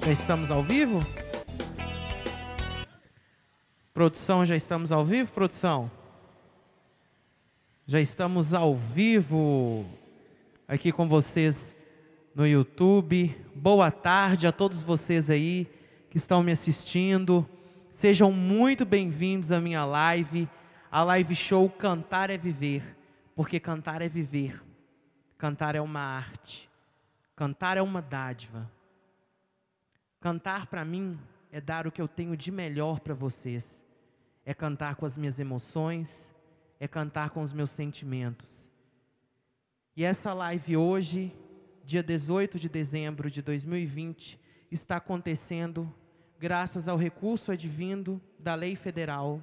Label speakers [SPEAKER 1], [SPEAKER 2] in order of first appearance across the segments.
[SPEAKER 1] Já estamos ao vivo? Produção, já estamos ao vivo, produção? Já estamos ao vivo aqui com vocês no YouTube. Boa tarde a todos vocês aí que estão me assistindo. Sejam muito bem-vindos à minha live, a live show Cantar é Viver, porque cantar é viver, cantar é uma arte, cantar é uma dádiva. Cantar para mim é dar o que eu tenho de melhor para vocês, é cantar com as minhas emoções, é cantar com os meus sentimentos. E essa live hoje, dia 18 de dezembro de 2020, está acontecendo graças ao recurso advindo da Lei Federal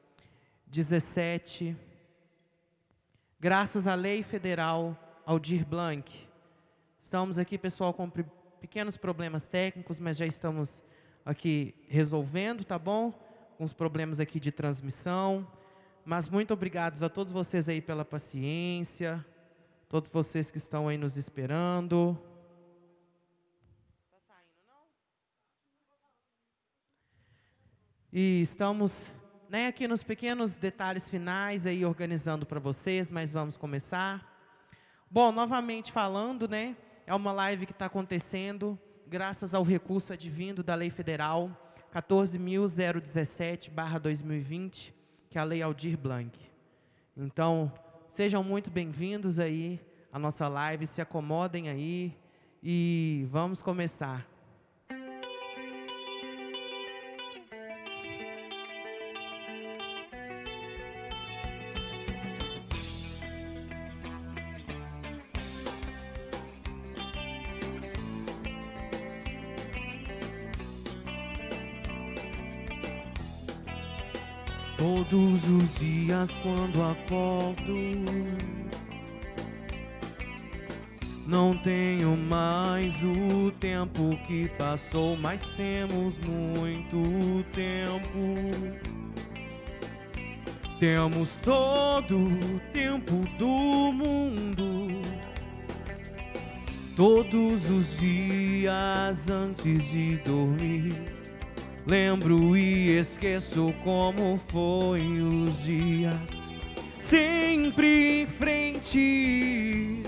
[SPEAKER 1] 17, graças à Lei Federal Aldir Blanc. Estamos aqui, pessoal, com pequenos problemas técnicos, mas já estamos aqui resolvendo, tá bom? Com os problemas aqui de transmissão. Mas muito obrigados a todos vocês aí pela paciência, todos vocês que estão aí nos esperando. Tá saindo, não? E estamos, né, aqui nos pequenos detalhes finais aí organizando para vocês, mas vamos começar. Bom, novamente falando, né? É uma live que está acontecendo graças ao recurso advindo da Lei Federal 14.017/2020, que é a Lei Aldir Blanc. Então, sejam muito bem-vindos aí à nossa live, se acomodem aí e vamos começar. Todos os dias quando acordo, não tenho mais o tempo que passou, mas temos muito tempo. Temos todo o tempo do mundo. Todos os dias antes de dormir, lembro e esqueço como foi os dias. Sempre em frente,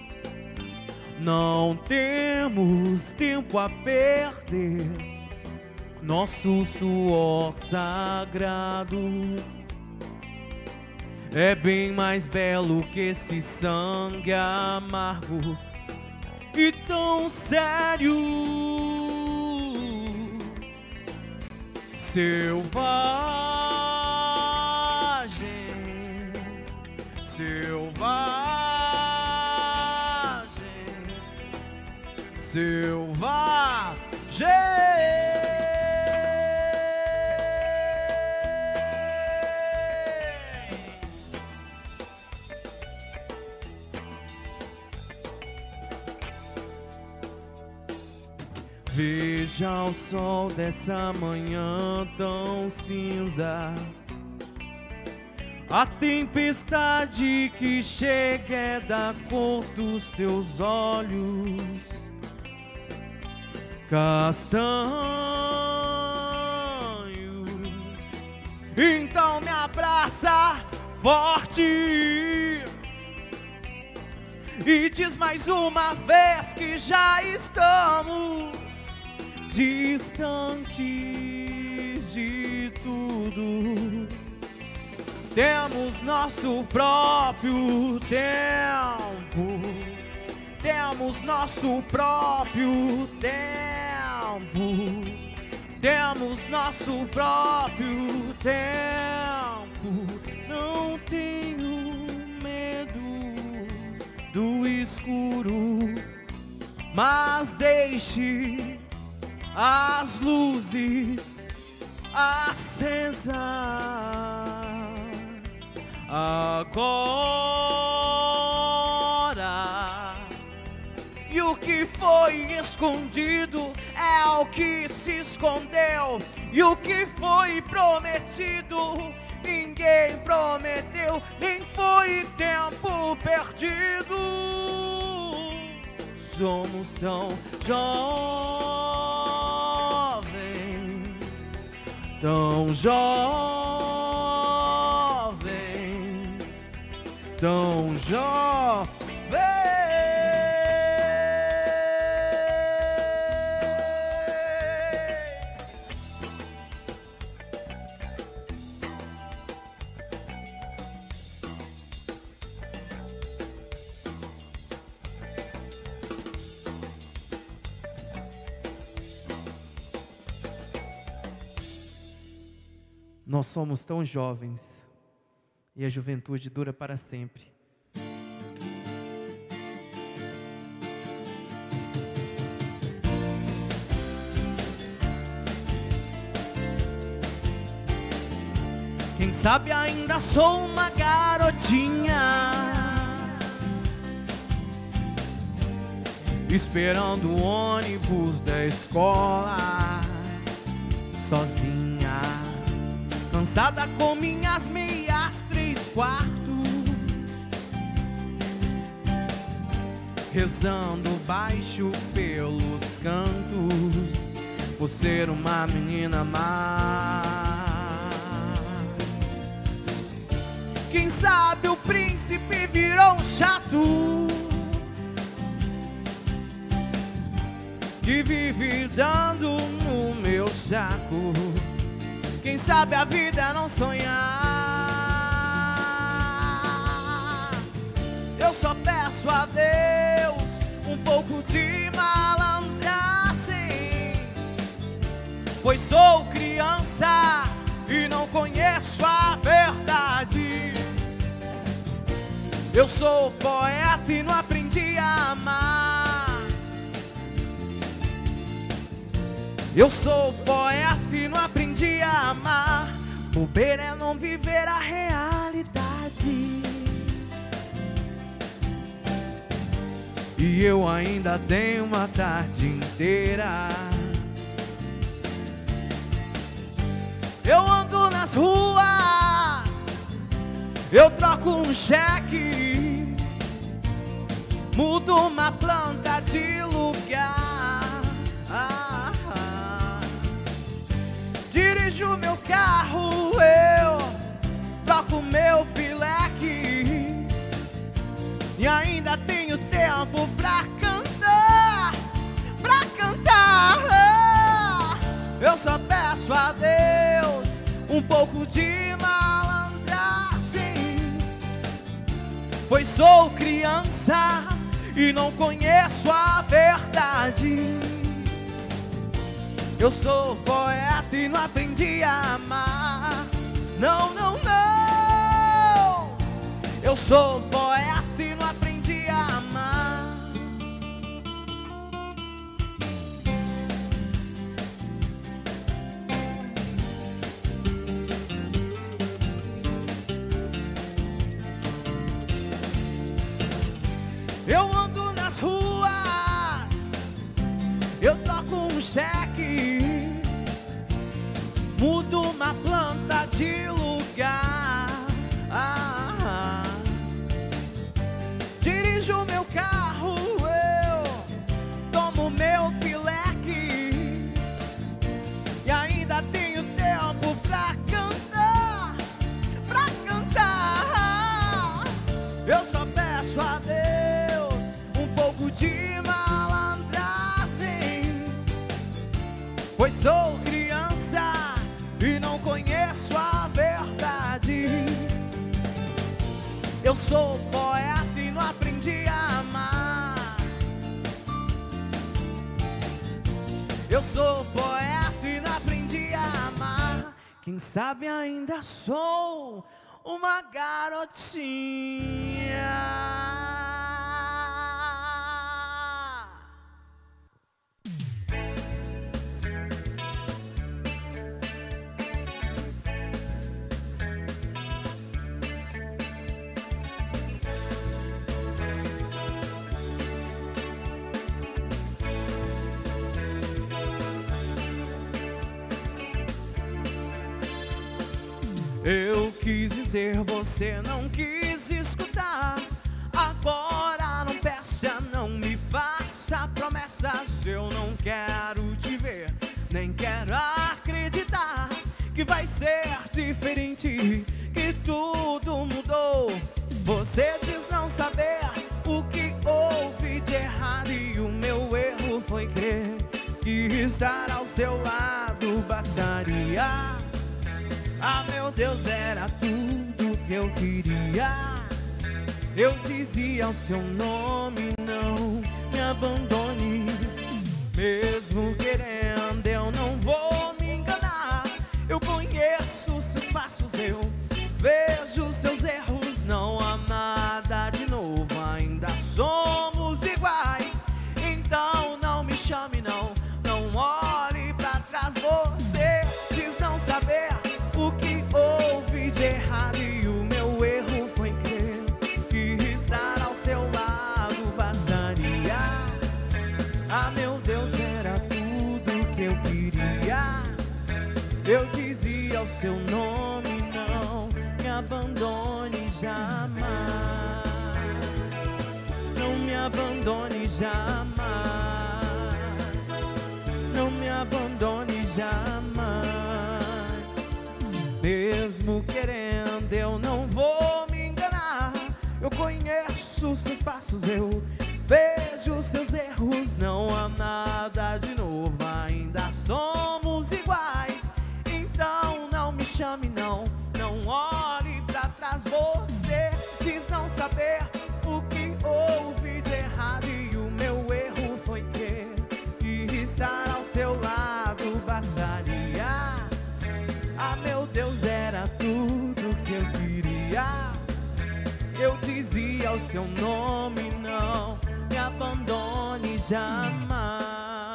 [SPEAKER 1] não temos tempo a perder. Nosso suor sagrado é bem mais belo que esse sangue amargo e tão sério. Selvagem, selvagem, selvagem. Veja o sol dessa manhã tão cinza, a tempestade que chega é da cor dos teus olhos castanhos. Então me abraça forte e diz mais uma vez que já estamos distantes de tudo. Temos nosso próprio tempo. Temos nosso próprio tempo. Temos nosso próprio tempo. Não tenho medo do escuro, mas deixe as luzes acesas. Agora, e o que foi escondido é o que se escondeu, e o que foi prometido ninguém prometeu, nem foi tempo perdido. Somos tão jovens tão jovens, tão jovens. Nós somos tão jovens e a juventude dura para sempre. Quem sabe ainda sou uma garotinha, esperando o ônibus da escola, sozinha, cansada com minhas meias 3/4, rezando baixo pelos cantos, por ser uma menina má. Quem sabe o príncipe virou um chato, que vive dando no meu saco. Quem sabe a vida é não sonhar. Eu só peço a Deus um pouco de malandragem, pois sou criança e não conheço a verdade. Eu sou poeta e não aprendi a amar. Eu sou poeta e não aprendi a amar. Bobeira é não viver a realidade. E eu ainda tenho uma tarde inteira. Eu ando nas ruas, eu troco um cheque, mudo uma planta de lugar. Dirijo meu carro, eu troco meu pileque, e ainda tenho tempo pra cantar, pra cantar. Eu só peço a Deus um pouco de malandragem, pois sou criança e não conheço a verdade. Eu sou poeta e não aprendi a amar. Não, não, não. Eu sou poeta e não aprendi a amar. Eu ando nas ruas, eu troco um cheque, mudo uma planta de lugar. Dirijo meu carro, eu tomo meu pileque, e ainda tenho tempo pra cantar, pra cantar. Eu só peço a Deus um pouco de malandragem, pois sou criança e não conheço a verdade. Eu sou poeta e não aprendi a amar. Eu sou poeta e não aprendi a amar. Quem sabe ainda sou uma garotinha. Eu quis dizer, você não quis escutar. Agora não peça, não me faça promessas. Eu não quero te ver, nem quero acreditar que vai ser diferente, que tudo mudou. Você diz não saber o que houve de errado, e o meu erro foi crer que estar ao seu lado bastaria. Ah, meu Deus, era tudo que eu queria. Eu dizia o seu nome, não me abandone. Mesmo querendo, eu não vou me enganar. Eu conheço seus passos, eu vejo seus erros. Não há nada de novo, ainda somos iguais. Então não me chame, não olhe pra trás. Você diz não saber o que houve de errado, e o meu erro foi crer que estar ao seu lado bastaria. Ah, meu Deus, era tudo que eu queria. Eu dizia o seu nome, não me abandone jamais. Não me abandone jamais. Não me abandone jamais. Mesmo querendo, eu não vou me enganar. Eu conheço seus passos, eu vejo seus erros. Não há nada de novo, ainda somos iguais. Então não me chame, não olhe pra trás. Você diz não saber o que houve de errado, e o meu erro foi crer que estar ao seu lado bastaria. Ah, meu Deus, era tudo que eu queria. Eu dizia o seu nome, não me abandone jamais.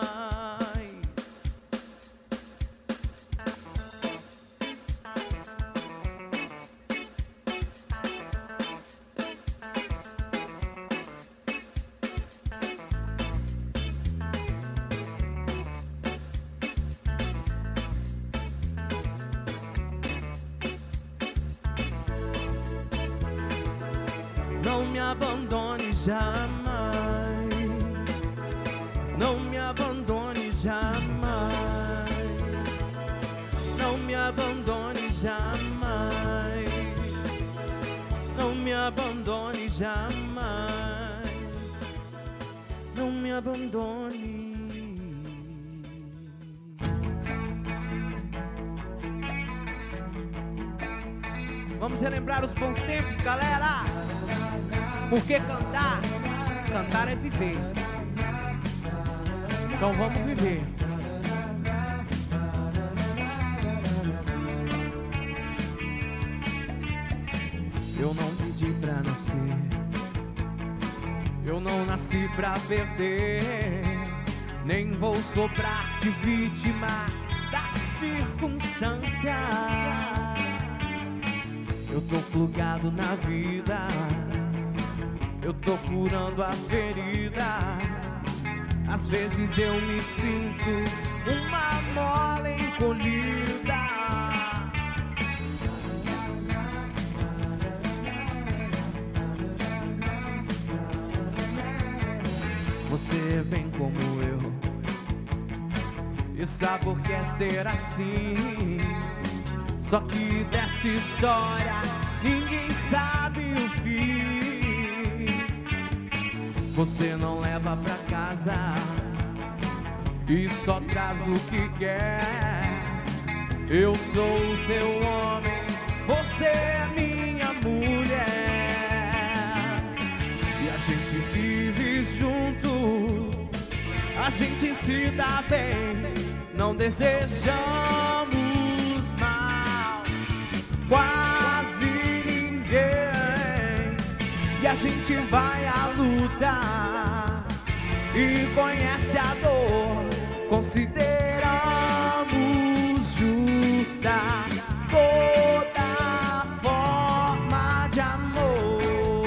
[SPEAKER 1] Não me abandone jamais. Não me abandone jamais. Não me abandone jamais. Não me abandone jamais. Não me abandone. Vamos relembrar os bons tempos, galera. Porque cantar é viver. Então vamos viver. Eu não pedi pra nascer, eu não nasci pra perder, nem vou soprar de vítima da circunstância. Eu tô plugado na vida, eu tô curando a ferida. Às vezes eu me sinto uma mola encolhida. Você é bem como eu, e sabe o que é ser assim. Só que dessa história ninguém sabe o fim. Você não leva pra casa e só traz o que quer. Eu sou o seu homem, você é minha mulher. E a gente vive junto, a gente se dá bem, não desejamos mal quase ninguém. E a gente vai à luta e conhece a dor. Consideramos justa toda forma de amor.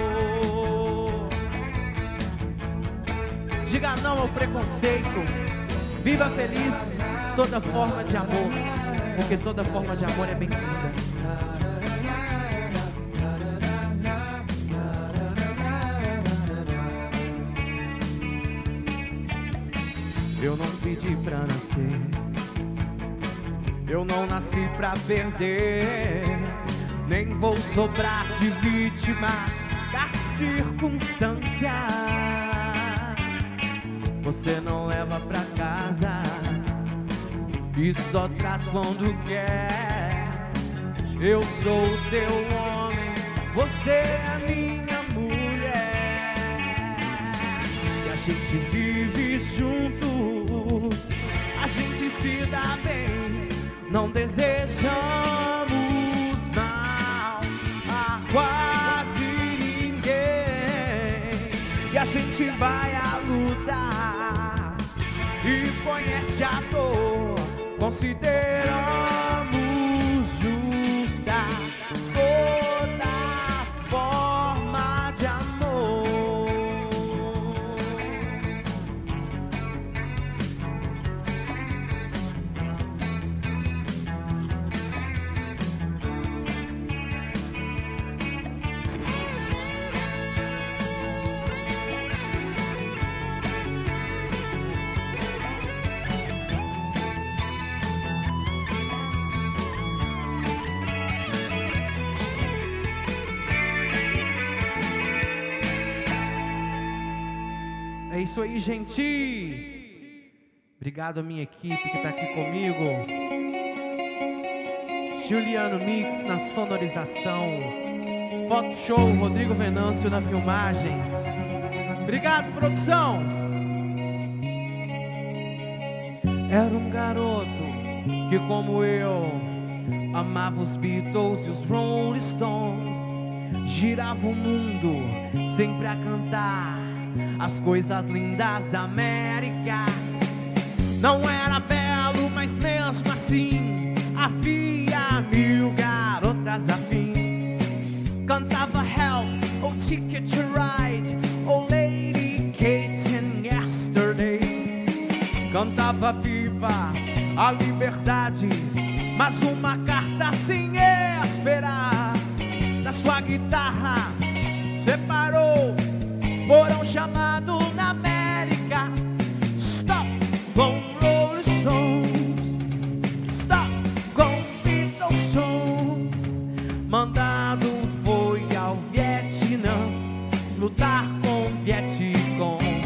[SPEAKER 1] Diga não ao preconceito, viva feliz toda forma de amor, porque toda forma de amor é bem-vinda. Eu não pedi pra nascer, Eu não nasci pra perder, nem vou sobrar de vítima da circunstância. Você não leva pra casa e só traz quando quer. Eu sou o teu homem, você é a minha mulher. E a gente vive junto, a gente se dá bem, não desejamos mal a quase ninguém. E a gente vai à luta e conhece a dor, consideramos justa toda forma de amor. É isso aí, gente. Obrigado a minha equipe que está aqui comigo. Juliano Mix na sonorização, Foto Show, Rodrigo Venâncio na filmagem. Obrigado, produção. Era um garoto que, como eu, amava os Beatles e os Rolling Stones. Girava o mundo sempre a cantar as coisas lindas da América. Não era belo, mas mesmo assim havia 1000 garotas afim. Cantava Help, ou Ticket to Ride, ou Lady Kate and Yesterday. Cantava Viva a liberdade, mas uma carta sem esperar. Da sua guitarra separou, foram chamados na América. Stop com Rolling Stones, stop com Beatles Songs. Mandado foi ao Vietnã lutar com Vietcongs.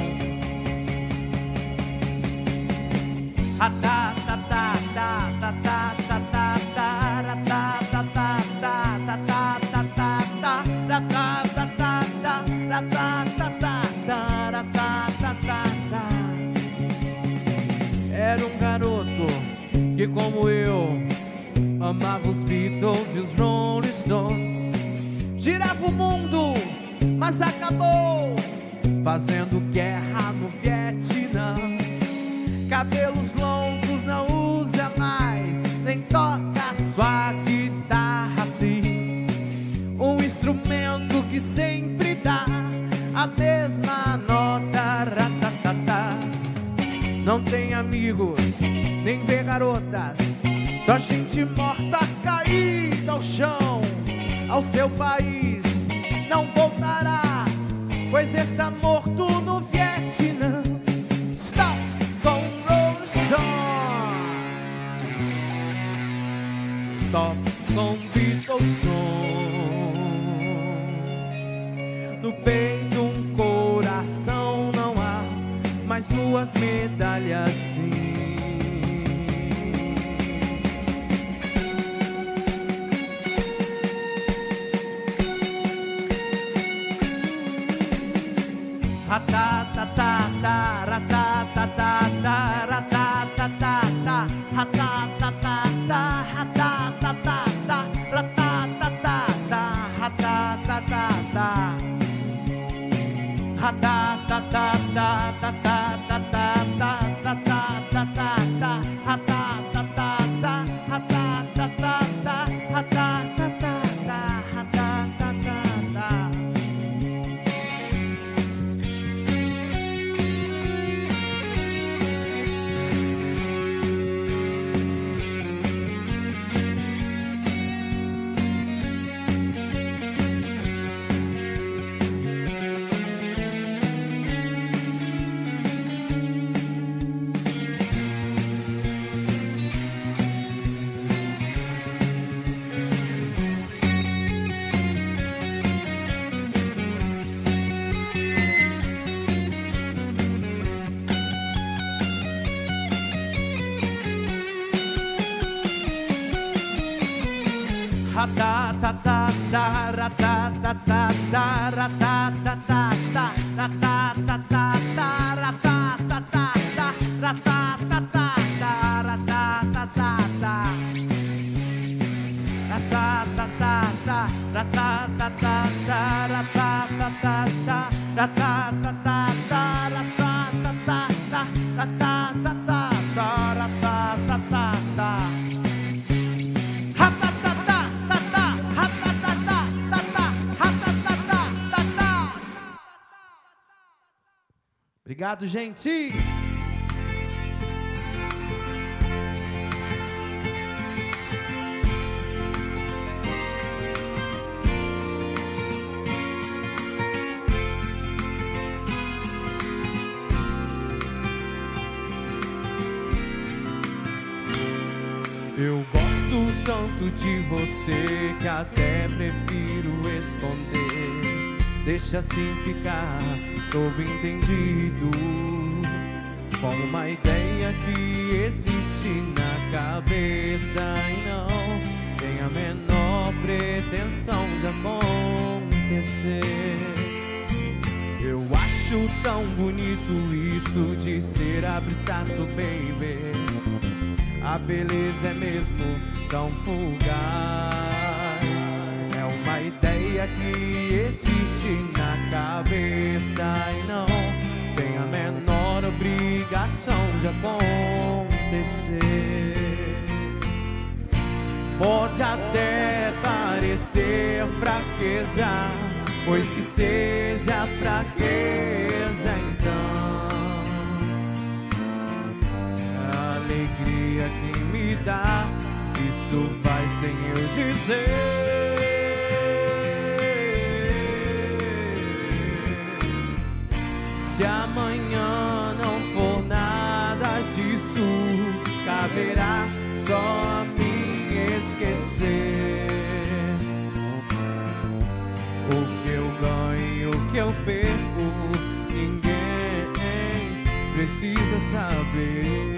[SPEAKER 1] Era um garoto que, como eu, amava os Beatles e os Rolling Stones. Girava o mundo, mas acabou fazendo guerra no Vietnã. Cabelos longos não usa mais, nem toca sua guitarra assim. Um instrumento que sempre dá a mesma nota, ratatata. Não tem amigos, nem vê garotas, só gente morta caída ao chão. Ao seu país não voltará, pois está morto no Vietnã. Stop com Rolling Stone, stop com Beatles Songs. No peito um coração, não há mais 2 medalhas sim. Obrigado, gente! Eu gosto tanto de você que até prefiro esconder. Deixa assim ficar subentendido, com uma ideia que existe na cabeça e não tem a menor pretensão de acontecer. Eu acho tão bonito isso de ser abstrato, baby. A beleza é mesmo tão fugaz. É uma ideia que existe na cabeça e não tem a menor obrigação de acontecer. Pode até parecer fraqueza, pois que seja fraqueza então. Alegria que me dá, isso vai sem eu dizer. Se amanhã não for nada disso, caberá só a mim esquecer. O que eu ganho e o que eu perco, ninguém precisa saber.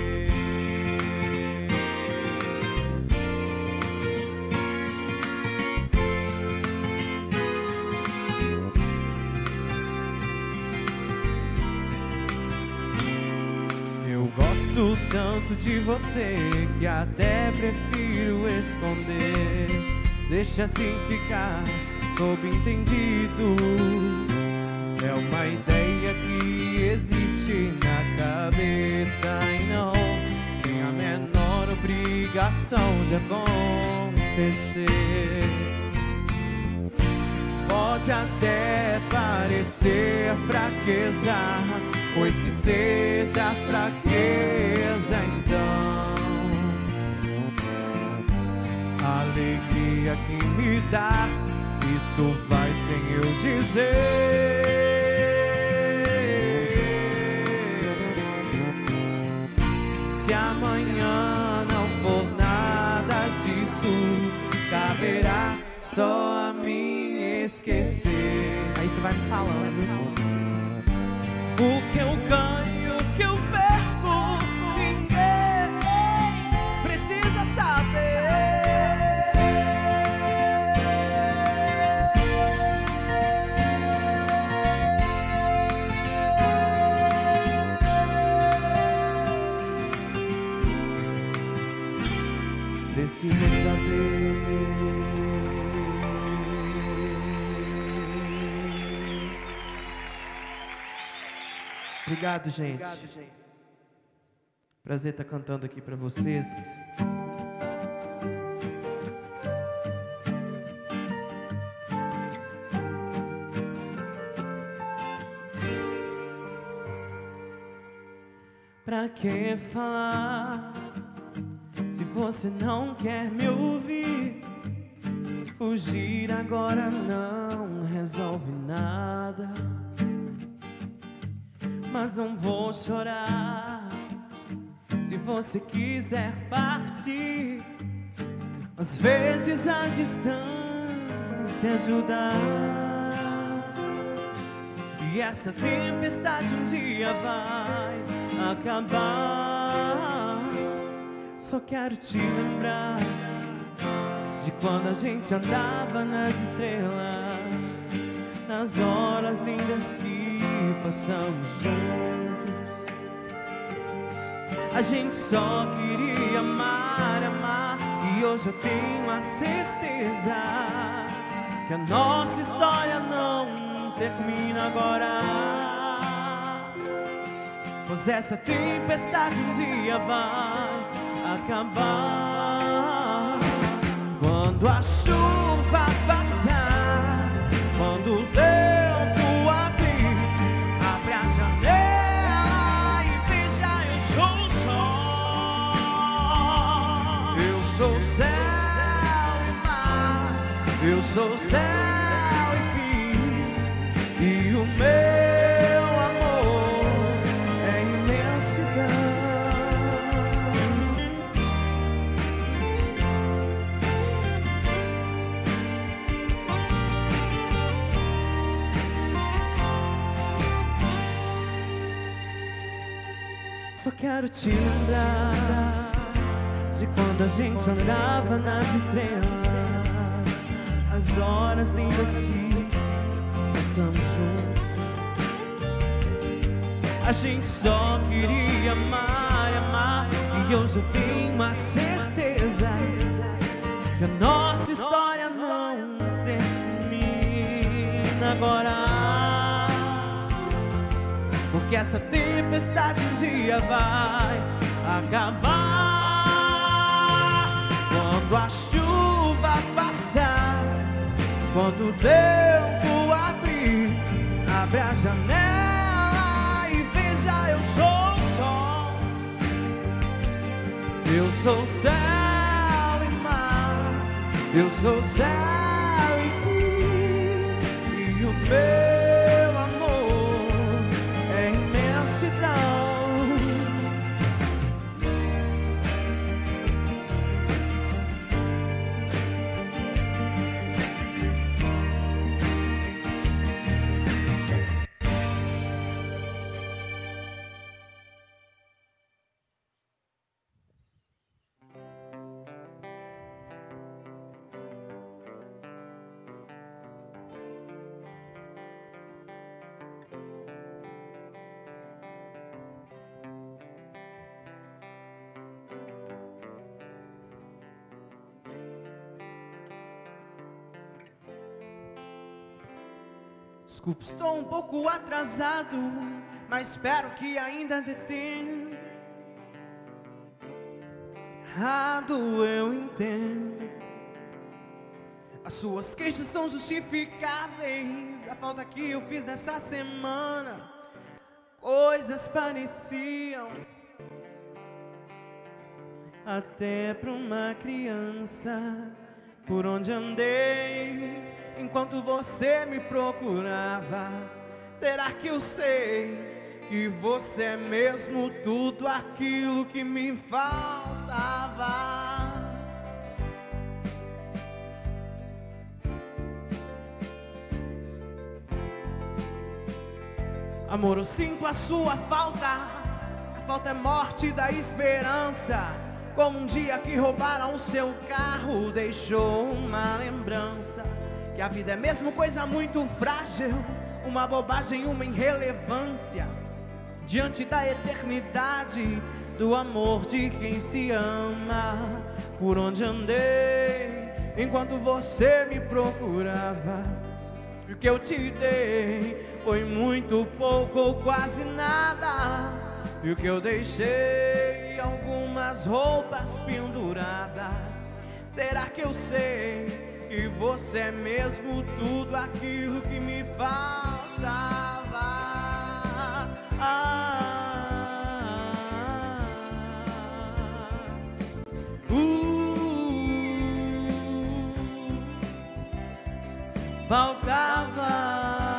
[SPEAKER 1] Gosto tanto de você que até prefiro esconder. Deixa assim ficar subentendido. É uma ideia que existe na cabeça e não tem a menor obrigação de acontecer. Pode até parecer fraqueza, pois que seja fraqueza então. A alegria que me dá, isso vai sem eu dizer. Se amanhã não for nada disso, caberá só a mim esquecer.
[SPEAKER 2] Aí você vai me falando.
[SPEAKER 1] O que eu ganho, o que eu perco, ninguém precisa saber. Precisa saber. Obrigado, gente. Prazer estar cantando aqui para vocês. Pra que falar se você não quer me ouvir? Fugir agora não resolve nada. Mas não vou chorar se você quiser partir. Às vezes a distância ajuda. E essa tempestade um dia vai acabar. Só quero te lembrar de quando a gente andava nas estrelas, nas horas lindas que passamos juntos. A gente só queria amar, amar, e hoje eu tenho a certeza que a nossa história não termina agora, pois essa tempestade um dia vai acabar. Quando a chuva passar, quando o tempo abrir, abre a janela e veja, eu sou o sol. Eu sou o céu e mar, eu sou o céu e fim, e o meu amor é imensidão. Só quero te lembrar de quando a gente andava nas estrelas, as horas lindas que passamos juntos. A gente só queria amar, amar, e hoje eu tenho a certeza que a nossa história não termina agora, porque essa tempestade um dia vai acabar. Quando a chuva passar, quando o tempo abrir, abre a janela e veja, eu sou o sol. Eu sou o céu e mar, eu sou o céu e fim, e o meu amor é imensidão. Desculpa, estou um pouco atrasado, mas espero que ainda dê tempo. Errado eu entendo, as suas queixas são justificáveis. A falta que eu fiz nessa semana, coisas pareciam até pra uma criança. Por onde andei enquanto você me procurava, será que eu sei que você é mesmo tudo aquilo que me faltava? Amor, eu sinto a sua falta, a falta é morte da esperança. Como um dia que roubaram o seu carro, deixou uma lembrança que a vida é mesmo coisa muito frágil, uma bobagem, uma irrelevância diante da eternidade do amor de quem se ama. Por onde andei enquanto você me procurava, e o que eu te dei foi muito pouco ou quase nada. E o que eu deixei, algumas roupas penduradas. Será que eu sei que você é mesmo tudo aquilo que me faltava? Faltava.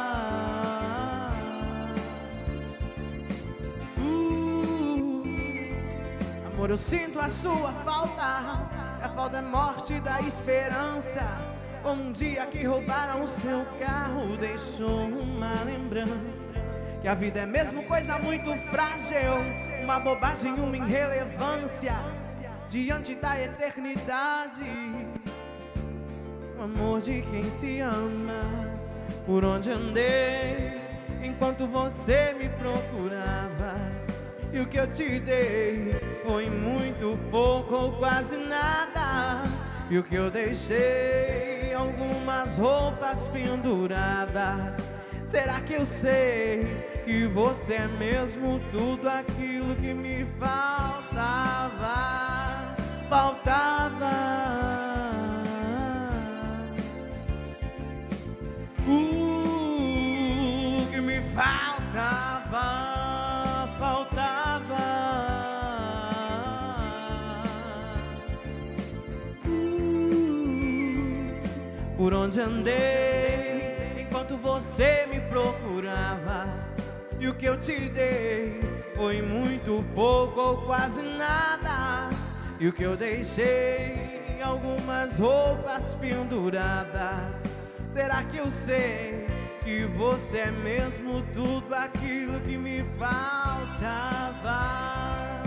[SPEAKER 1] Amor, eu sinto a sua falta, a falta é morte da esperança. Como um dia que roubaram o seu carro, deixou uma lembrança que a vida é mesmo coisa muito frágil, uma bobagem, uma irrelevância diante da eternidade amor de quem se ama. Por onde andei enquanto você me procurava, e o que eu te dei foi muito pouco ou quase nada. E o que eu deixei, algumas roupas penduradas. Será que eu sei que você é mesmo tudo aquilo que me faltava? Que me faltava. Por onde andei enquanto você me procurava, e o que eu te dei foi muito pouco ou quase nada. E o que eu deixei, algumas roupas penduradas. Será que eu sei que você é mesmo tudo aquilo que me faltava?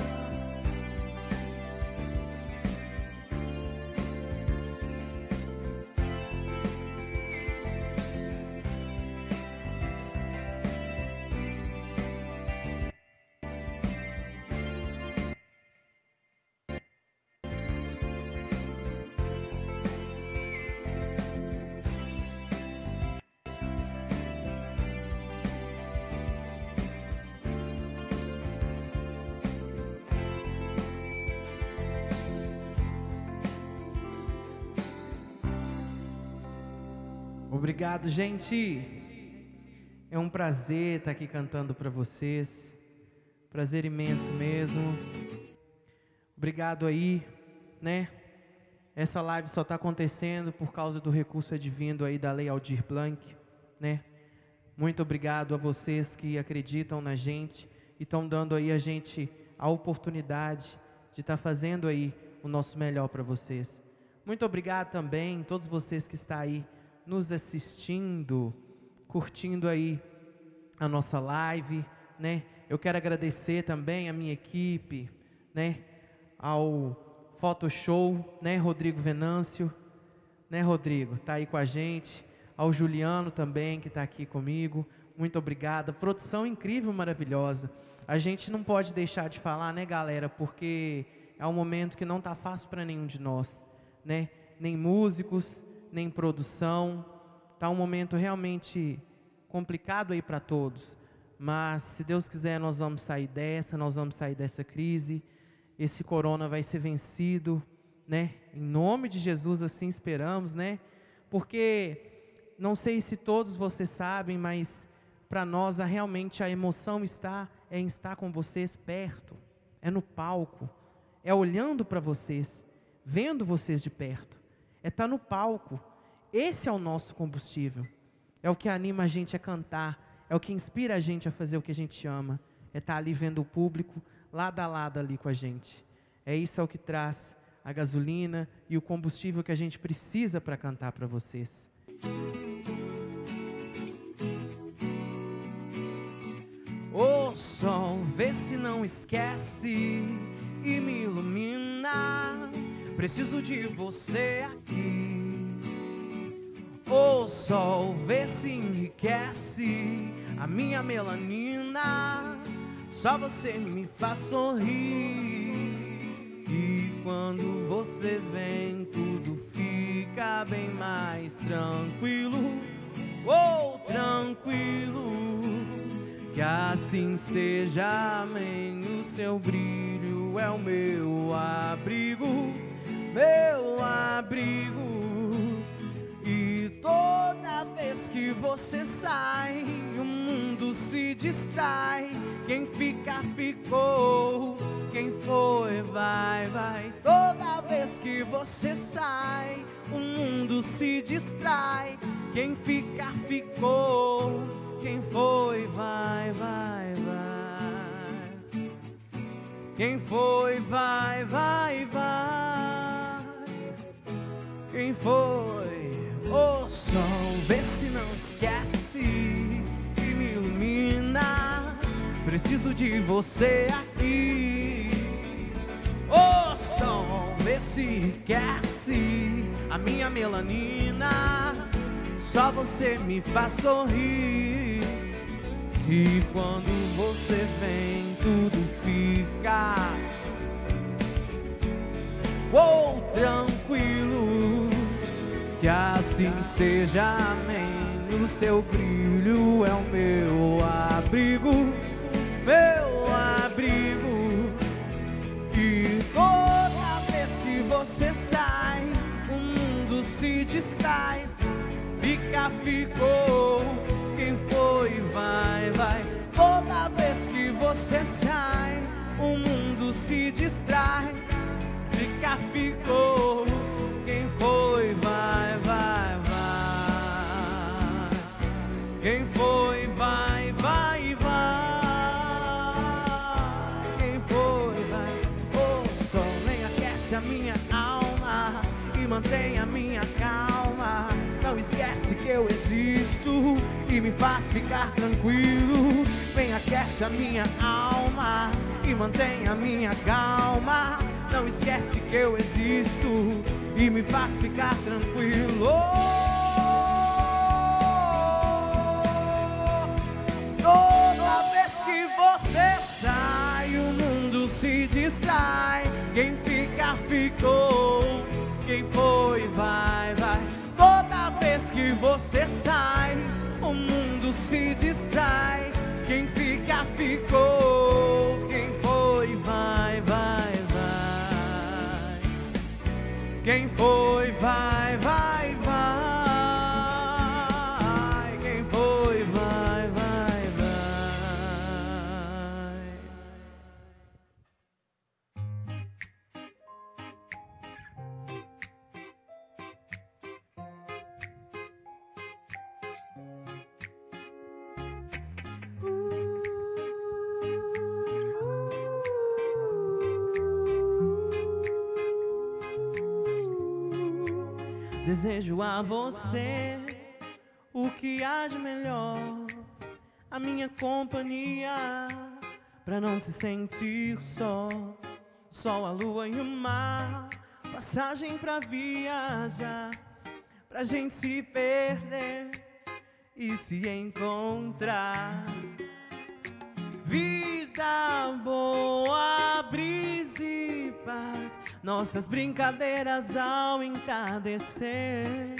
[SPEAKER 1] Obrigado, gente. É um prazer estar aqui cantando para vocês. Prazer imenso mesmo. Obrigado aí, né? Essa live só está acontecendo por causa do recurso advindo aí da Lei Aldir Blanc, né? Muito obrigado a vocês que acreditam na gente e estão dando aí a gente a oportunidade de estar fazendo aí o nosso melhor para vocês. Muito obrigado também a todos vocês que estão aí nos assistindo, curtindo aí a nossa live, né? Eu quero agradecer também a minha equipe, né? Ao Photoshow, né? Rodrigo Venâncio, né, Rodrigo? Tá aí com a gente. Ao Juliano também, que está aqui comigo. Muito obrigado. Produção incrível, maravilhosa. A gente não pode deixar de falar, né, galera? Porque é um momento que não tá fácil para nenhum de nós, né? Nem músicos, nem produção. Tá um momento realmente complicado aí para todos. Mas, se Deus quiser, nós vamos sair dessa crise. Esse corona vai ser vencido, né? Em nome de Jesus, assim esperamos, né? Porque, não sei se todos vocês sabem, mas para nós realmente a emoção é em estar com vocês perto. É no palco. É olhando para vocês, vendo vocês de perto. É estar no palco. Esse é o nosso combustível. É o que anima a gente a cantar. É o que inspira a gente a fazer o que a gente ama. É estar ali vendo o público, lado a lado ali com a gente. É isso, é o que traz a gasolina e o combustível que a gente precisa para cantar para vocês. O sol, vê se não esquece e me ilumina. Preciso de você aqui. O sol, vê se enriquece a minha melanina. Só você me faz sorrir. E quando você vem, tudo fica bem mais tranquilo. Oh, tranquilo. Que assim seja, amém. O seu brilho é o meu abrigo, meu abrigo. E toda vez que você sai, o mundo se distrai. Quem fica, ficou. Quem foi, vai, vai. Toda vez que você sai, o mundo se distrai. Quem fica, ficou. Quem foi, vai, vai, vai. Quem foi, vai, vai, vai. Quem foi? O sol, vê se não esquece e me ilumina. Preciso de você aqui. O sol, vê se enriquece a minha melanina. ilumina, só você me faz sorrir. E quando você vem, tudo fica tranquilo. Que assim seja, amém. O seu brilho é o meu abrigo, meu abrigo. E toda vez que você sai, o mundo se distrai. Fica, ficou, quem foi, vai, vai. Toda vez que você sai, o mundo se distrai. Fica, ficou, quem foi, vai, vai, vai. Quem foi, vai, vai, vai. Quem foi, vai. O sol nem aquece a minha alma e mantém a minha calma. Não esquece que eu existo e me faz ficar tranquilo. Vem, aquece a minha alma e mantém a minha calma. Não esquece que eu existo e me faz ficar tranquilo. Toda vez que você sai, o mundo se distrai. Quem fica, ficou. Quem foi, vai, vai. Toda vez que você sai, o mundo se distrai. Quem fica, ficou. Quem foi, vai, vai, vai. Quem foi, vai, vai, vai. Quem foi, vai, vai, vai. Desejo a você o que há de melhor, a minha companhia, pra não se sentir só. Sol, a lua e o mar, passagem pra viajar, pra gente se perder e se encontrar. Vida boa, brisa e paz, nossas brincadeiras ao entardecer.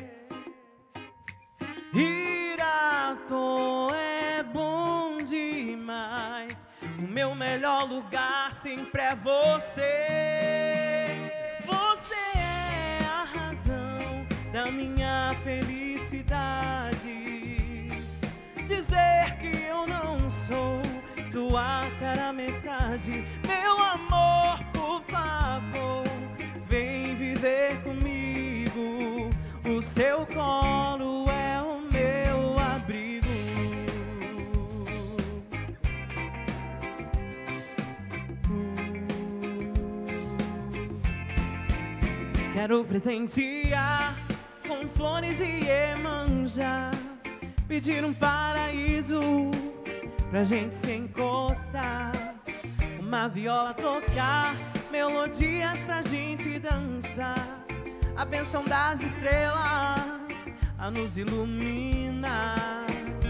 [SPEAKER 1] Ir à toa é bom demais, o meu melhor lugar sempre é você. Você é a razão da minha felicidade. Dizer que eu não sou sua cara metade, meu amor, por favor, vem viver comigo. O seu colo é o meu abrigo. Quero presentear com flores e Iemanjá, pedir um paraíso pra gente se encostar, uma viola tocar, melodias pra gente dançar. A bênção das estrelas a nos iluminar.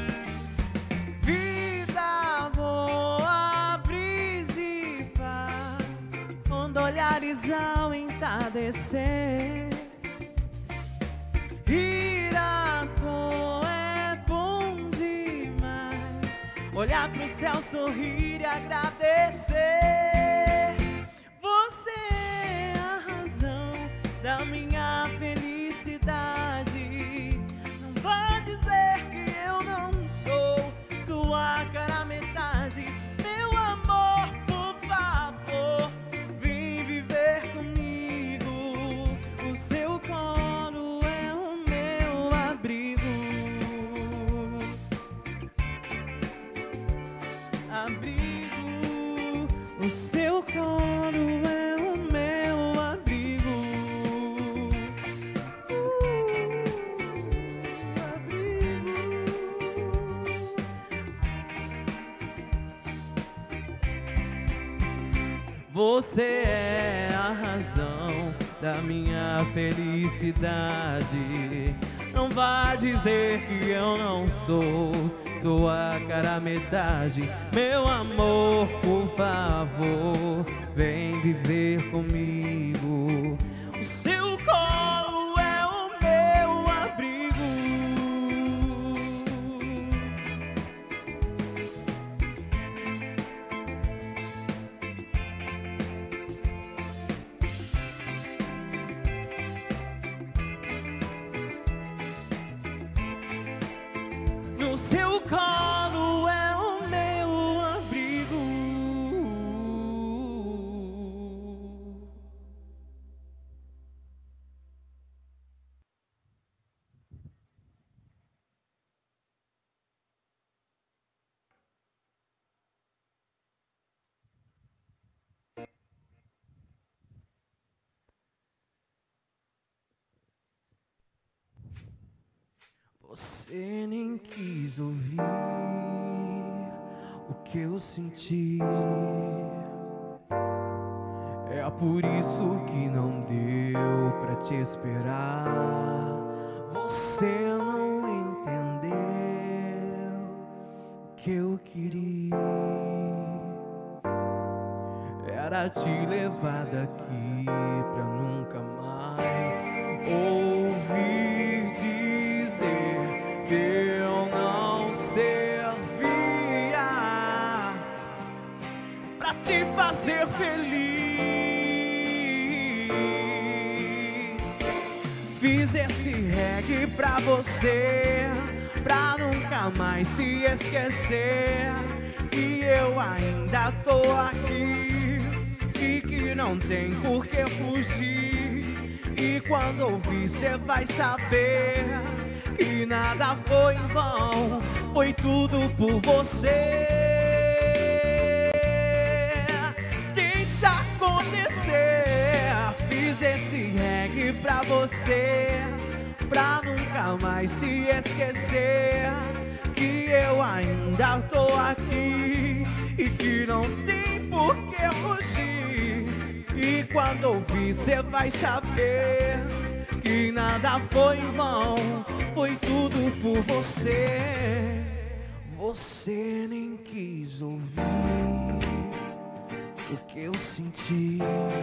[SPEAKER 1] Vida boa, brisa e paz, quando olhares ao entardecer. Ir à toa é bom demais, olhar pro céu, sorrir e agradecer. Você é a razão da minha felicidade. Não vá dizer que eu não sou sua cara metade. Meu amor, por favor, vem viver comigo. O seu colo é o meu abrigo. Abrigo, o seu colo é o meu abrigo. Abrigo. Você é a razão da minha felicidade. Não vá dizer que eu não sou sua cara metade. Meu amor, por favor, vem viver comigo. O seu colo é o meu abrigo. No seu colo é o meu abrigo. Você nem quis ouvir o que eu senti. É por isso que não deu pra te esperar. Você não entendeu o que eu queria. Era te levar daqui pra nunca mais ouvir dizer que eu não servia pra te fazer feliz. Fiz esse reggae pra você, pra nunca mais se esquecer que eu ainda tô aqui e que não tem por que fugir. E quando ouvir cê vai saber que nada foi em vão, foi tudo por você. Deixa acontecer, fiz esse reggae pra você, pra nunca mais se esquecer que eu ainda tô aqui e que não tem por que fugir. E quando ouvir cê vai saber que nada foi em vão, foi tudo por você. Você nem quis ouvir o que eu senti.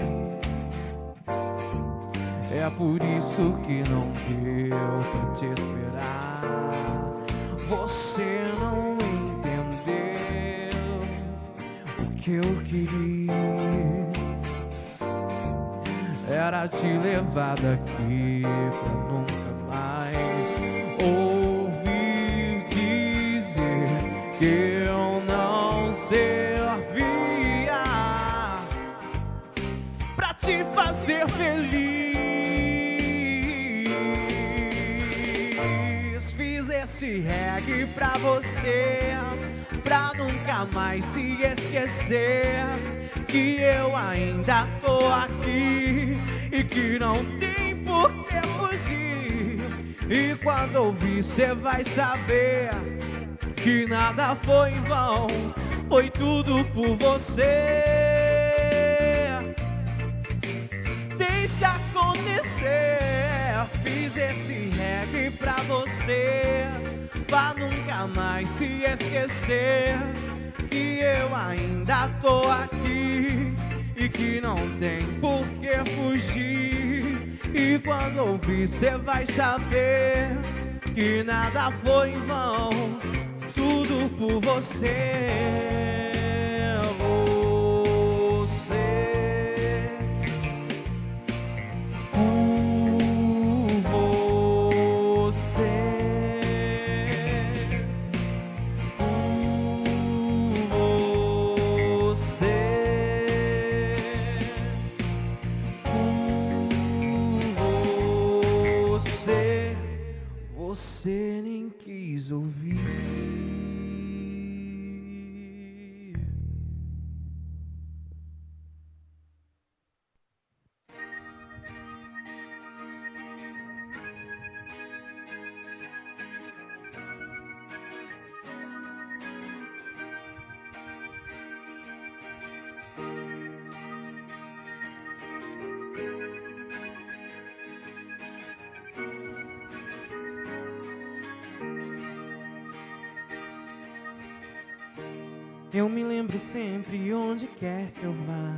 [SPEAKER 1] É por isso que não deu pra te esperar. Você não entendeu o que eu queria. Era te levar daqui pra nunca mais ouvir dizer que eu não servia pra te fazer feliz. Fiz esse reggae pra você, pra nunca mais se esquecer que eu ainda tô aqui e que não tem por que fugir. E quando ouvir cê vai saber que nada foi em vão, foi tudo por você. Deixa acontecer, fiz esse reggae pra você, pra nunca mais se esquecer que eu ainda tô aqui e que não tem por que fugir. E quando ouvir cê vai saber que nada foi em vão, tudo por você. Você nem quis ouvir. Eu me lembro sempre onde quer que eu vá.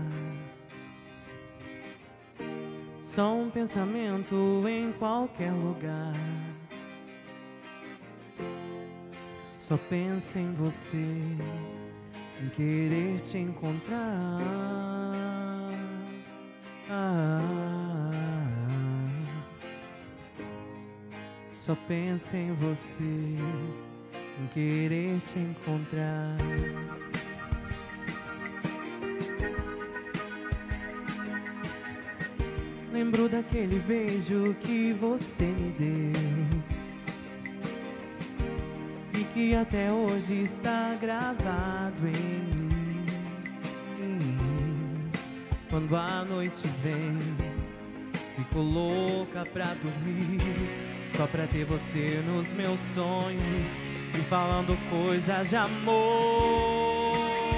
[SPEAKER 1] Só um pensamento em qualquer lugar. Só penso em você, em querer te encontrar. Só penso em você, em querer te encontrar. Lembro daquele beijo que você me deu e que até hoje está gravado em mim. Quando a noite vem, fico louca pra dormir, só pra ter você nos meus sonhos e falando coisas de amor.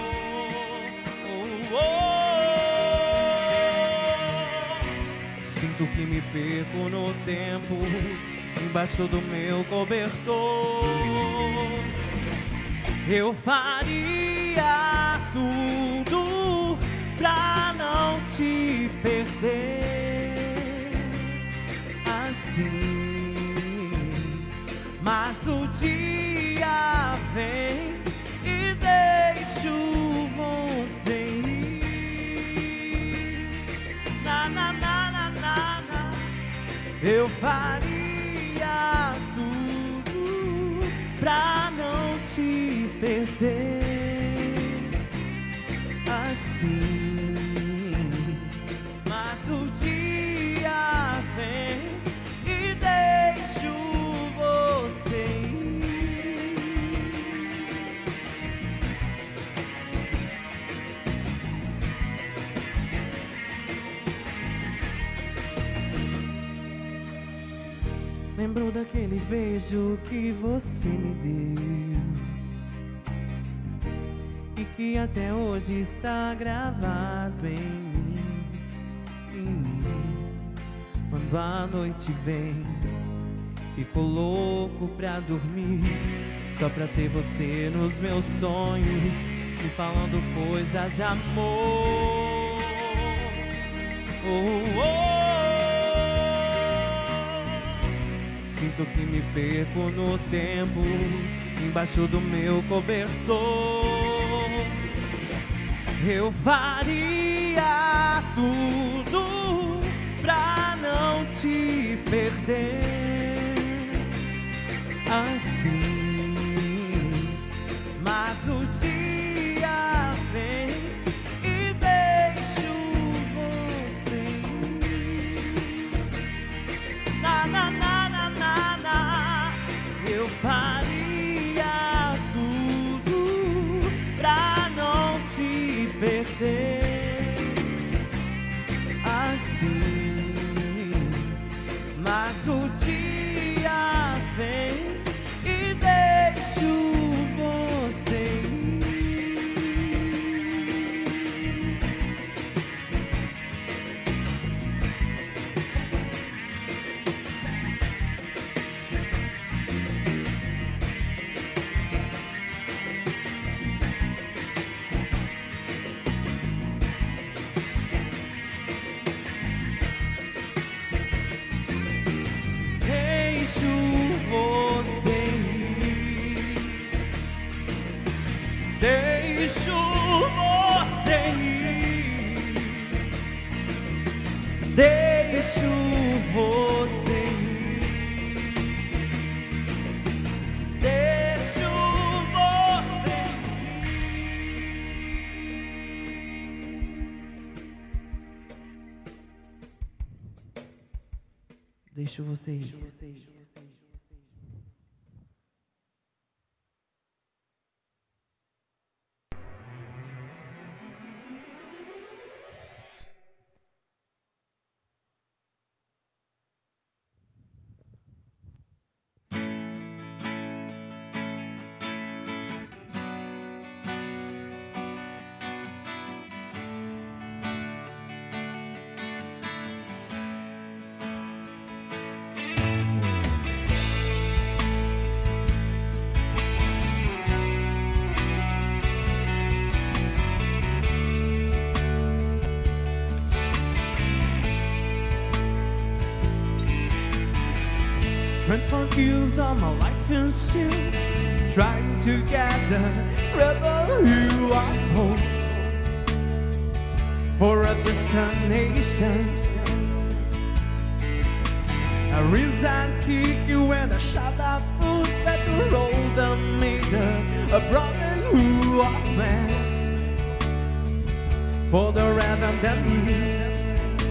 [SPEAKER 1] Sinto que me perco no tempo, embaixo do meu cobertor. Eu faria tudo pra não te perder assim, mas o dia vem e deixo você ir. Na, na, na, na, na, na. Eu faria tudo pra não te perder assim, mas o dia vem e deixo você ir. Lembro daquele beijo que você me deu e que até hoje está gravado em mim. Quando a noite vem, fico louco pra dormir, só pra ter você nos meus sonhos e falando coisas de amor. Sinto que me perco no tempo, embaixo do meu cobertor. Eu faria tudo pra não te perder assim, mas o dia vem e deixo você ir. Na, na, na, na, na, na. Eu faria tudo pra não te perder assim, mas o dia vem e deixo você ir. Deixo você ir, deixo você ir, deixo você ir. Deixo você ir. for years of my life and sin, trying to gather rebel you of hope for a destination. I resign, kick you and I shot that foot that the road that made a brother who of man for the rather than needs.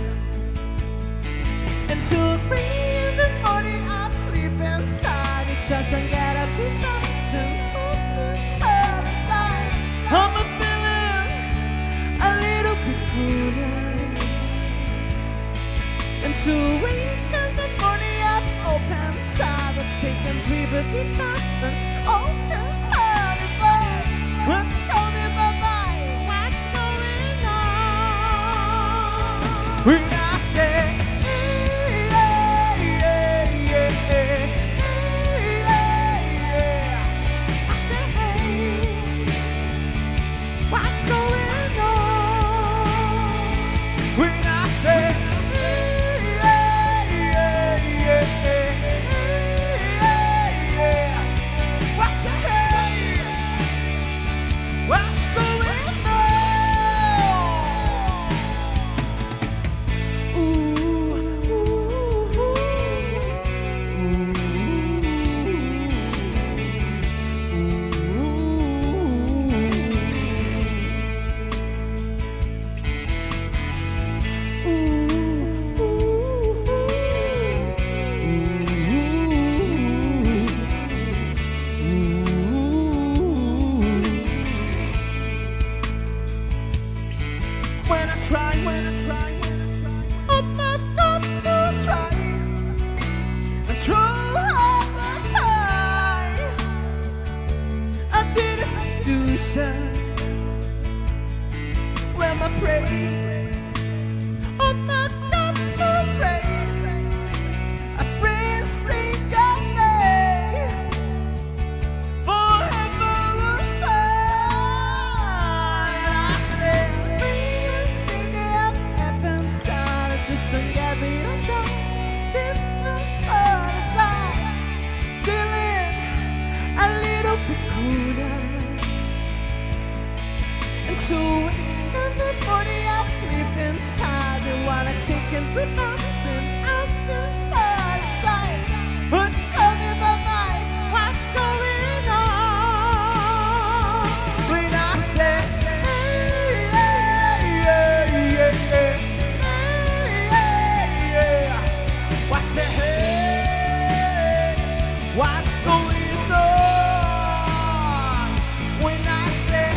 [SPEAKER 1] And so 3 in the morning I'm sleeping inside it just don't get a bit tension inside of time. I'm feeling a little bit cooler. And so in the morning apps open side I'm taking 3 baby time and open side of life. What's going by my, what's going on? When I say when I pray, oh my God, to pray, I pray, sing your name for evolution. And I say, sing it up inside, I just don't get me on time, simple all the time, stealing a little bit cooler. And so in the morning I'm sleeping inside and while I'm taking 3 months and I'm inside inside. What's coming by mind? What's going on? When I say hey, yeah, yeah, yeah, hey, yeah. I say hey, what's going on? When I say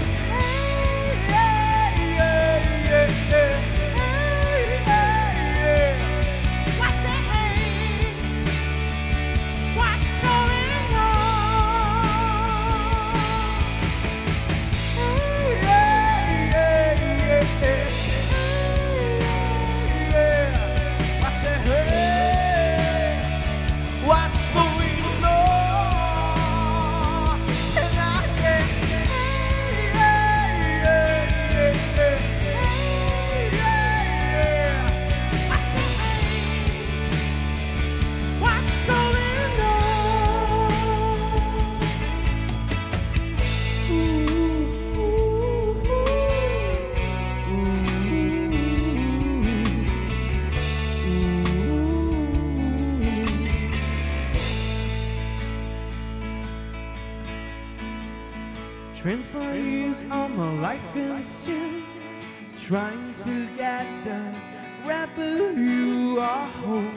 [SPEAKER 1] trained for years all my life in sin, trying to get the rebel you are home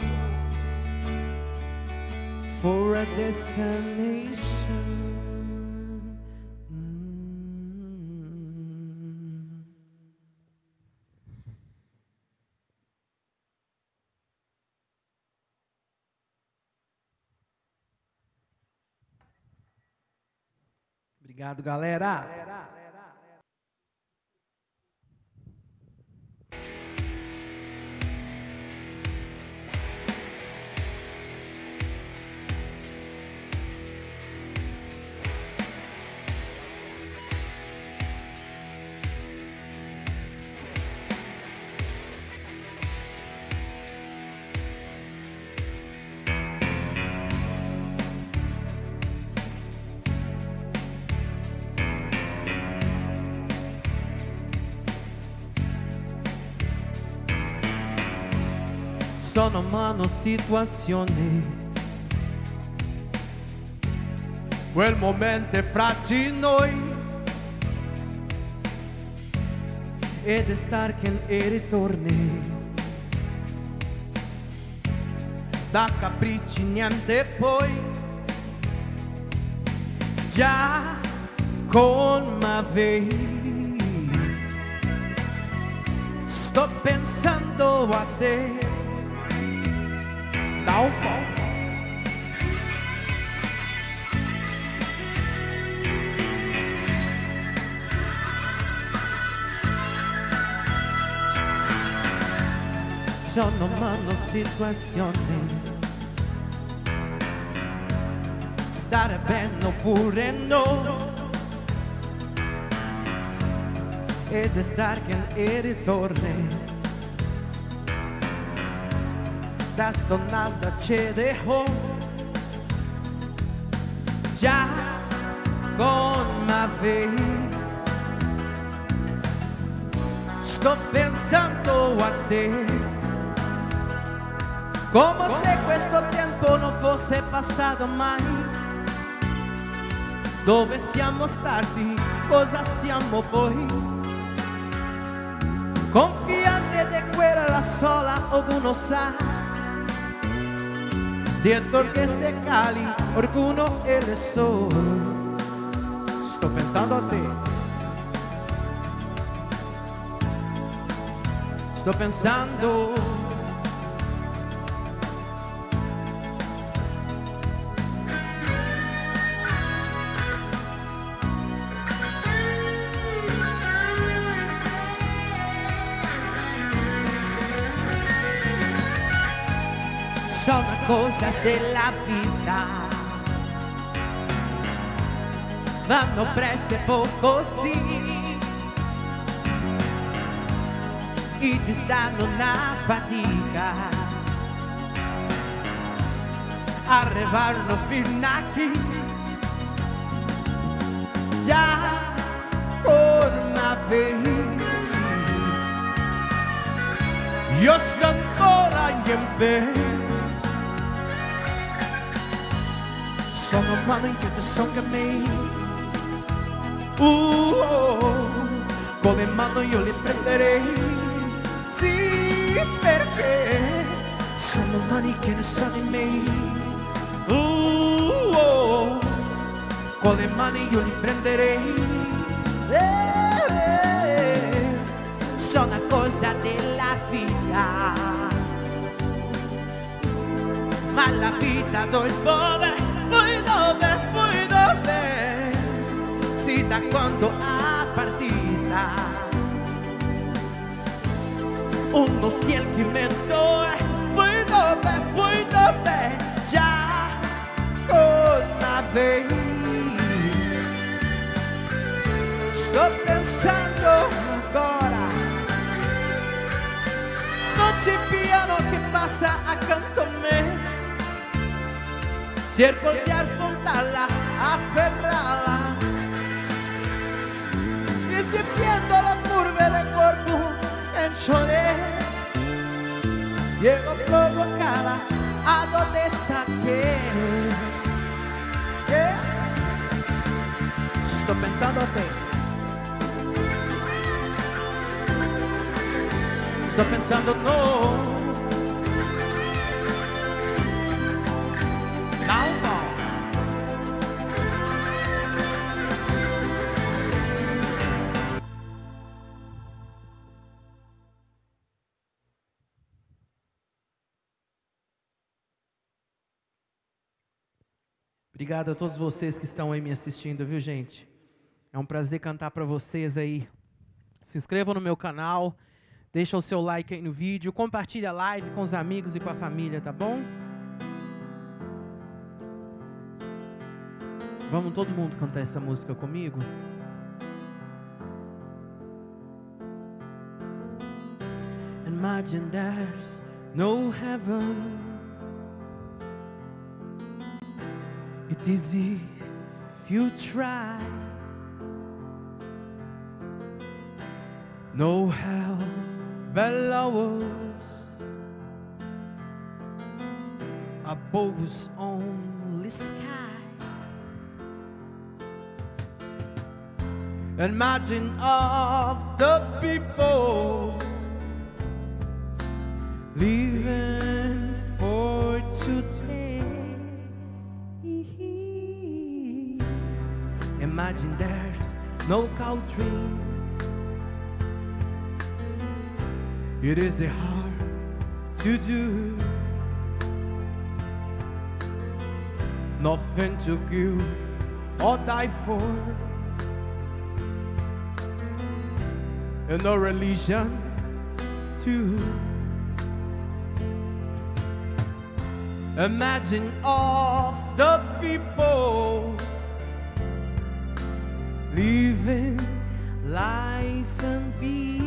[SPEAKER 1] for a destination. Obrigado, galera. sono mano situazioni, quel momento è fra di noi ed è star che e ritorni, da capricci niente poi, già con Mavei sto pensando a te da un po'. Sono mano situazioni, stare bene oppure no, ed è star che e ritorni, da sto nada c'è de ho, già con Mavei sto pensando a te, come se questo tempo non fosse passato mai. Dove siamo stati, cosa siamo poi? Confiante di quella la sola ognuno sa, dietro queste cali ognuno è le sole. Sto pensando a te, sto pensando. Sono cose della vita, vanno prese poco sì, e ti stanno una fatica, arrivano fino a chi, già con Mavei io sto ancora in me. Sono mano in che ti sono a me, con le mani io le prenderei, sì, perché sono mani che ne sono in me, con le mani io li prenderei, sono una cosa della vita, ma la vita dove? Poi dove, sì, da quando a partita uno sentimento è, poi dove, già con Mavei sto pensando ancora, non c'è piano che passa accanto a me, cerco di affrontarla, afferrarla, e si piendo la curva del corpo e ciò llego a provocarla a donde saqué. Sto pensando a te, sto pensando no. Obrigado a todos vocês que estão aí me assistindo, viu, gente? É um prazer cantar para vocês aí. Se inscrevam no meu canal, deixa o seu like aí no vídeo, compartilha a live com os amigos e com a família, tá bom? Vamos todo mundo cantar essa música comigo? Imagine there's no heaven. It is if you try. No hell below us. Povo's only sky. Imagine of the people living for today. Imagine there's no country. It is hard to do. Nothing to kill or die for, and no religion too. Imagine of the people living life and be.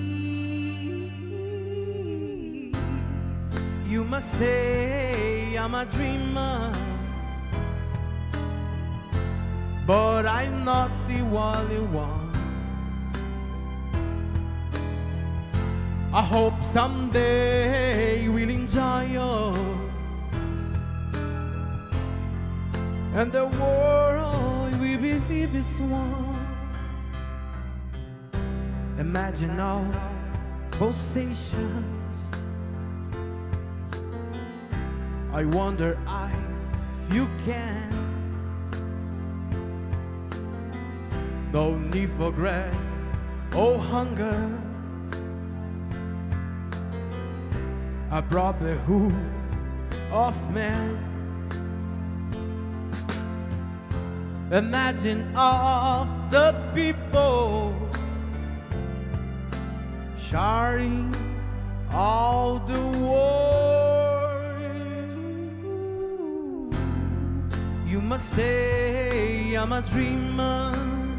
[SPEAKER 1] You must say I'm a dreamer, but I'm not the only one. I hope someday we'll enjoy yours, and the world will be this one. Imagine all pulsations. I wonder if you can. No need for greed or hunger. I brought the hoof of man. Imagine of the people sharing all the world. You must say I'm a dreamer,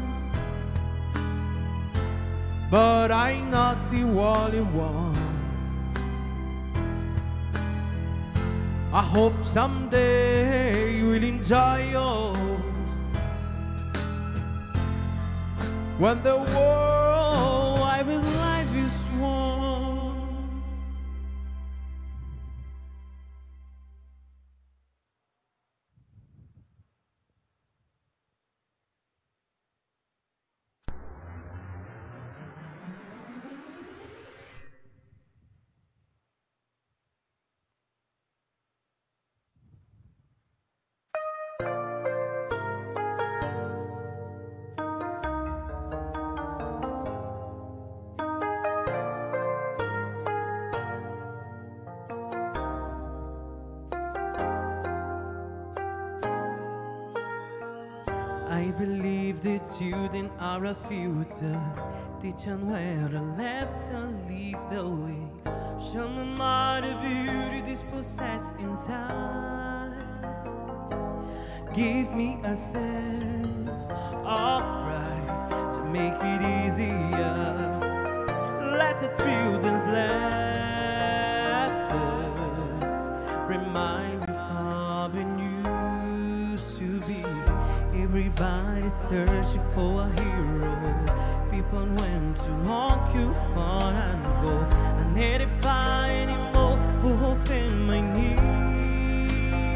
[SPEAKER 1] but I'm not the only one. I hope someday we'll enjoy yours, when the world I will life is one. I believe the children are a future, teach them where to left and leave the way. Show them all the beauty dispossessed in time. Give me a sense of pride to make it easier. Let the children's laughter remind me of when you used to be. Everybody's searching for a hero. People went too long, you fought and go. I needn't find anymore who fulfill my need.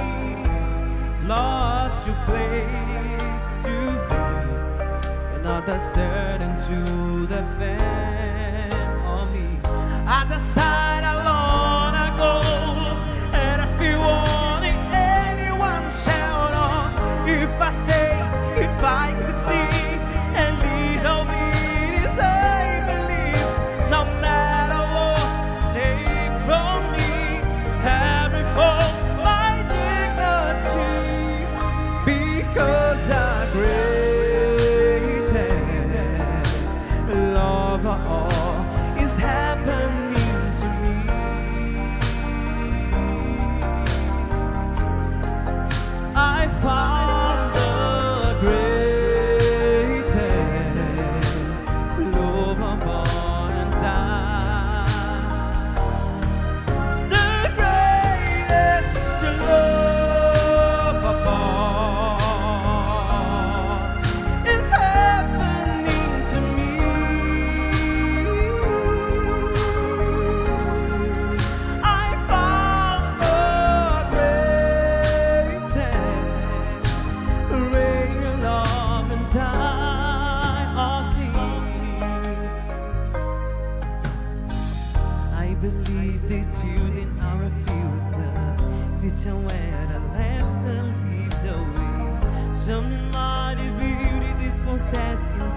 [SPEAKER 1] Lost your place to be, another certain to the fan on me. I decided alone I go, and if you wanted anyone shout us. If I stay, if I succeed, and little bit is I believe, no matter what take from me, every fall my dignity, because our greatest love of all is happening to me. I found the greatest you where I left and lived the way. Show me mighty beauty this possessing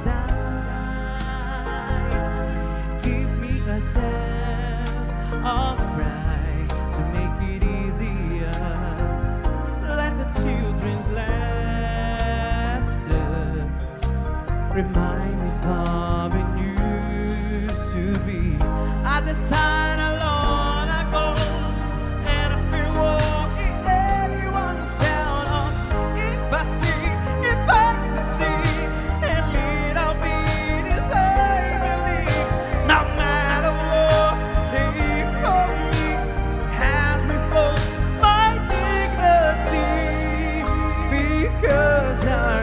[SPEAKER 1] time. Give me a self of pride to make it easier. Let the children's laughter remind me of it used to be. At the sign alone I go, and I feel walking anyone's else. If I see, if I succeed, and little bit is I believe. No matter what take from me, has me for my dignity, because our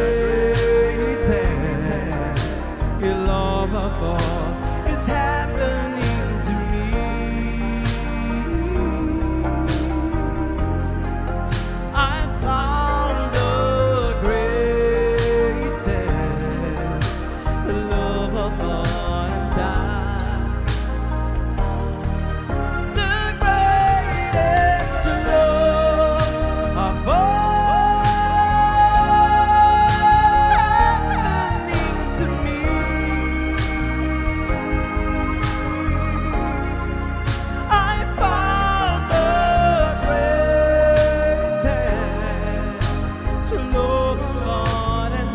[SPEAKER 1] greatest, your love of all is happening to me. I found the greatest, the love of all time. The greatest love of all happening to me. I found the greatest to love of all and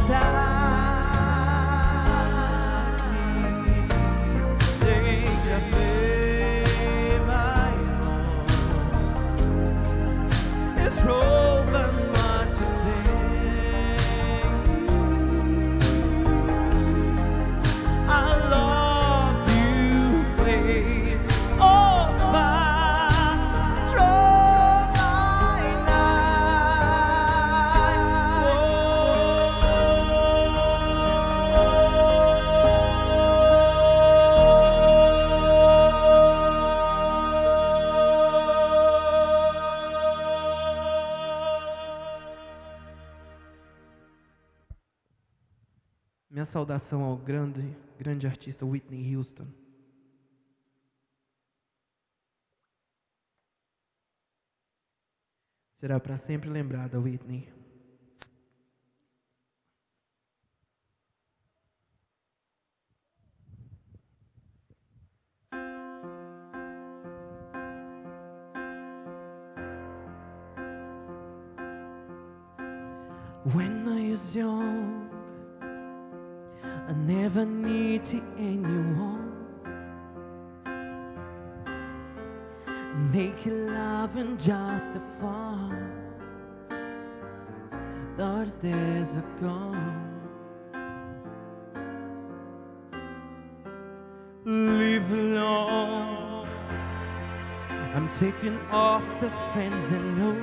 [SPEAKER 1] time. Take a flame, my own. It's rolling what you sing. I love you, ways of fire, draw my night. Minha saudação ao grande artista Whitney Houston. Será para sempre lembrada, Whitney. When I was young, I never needed anyone. Make you love and just have fun. Those days are gone. Live alone. I'm taking off the friends I know.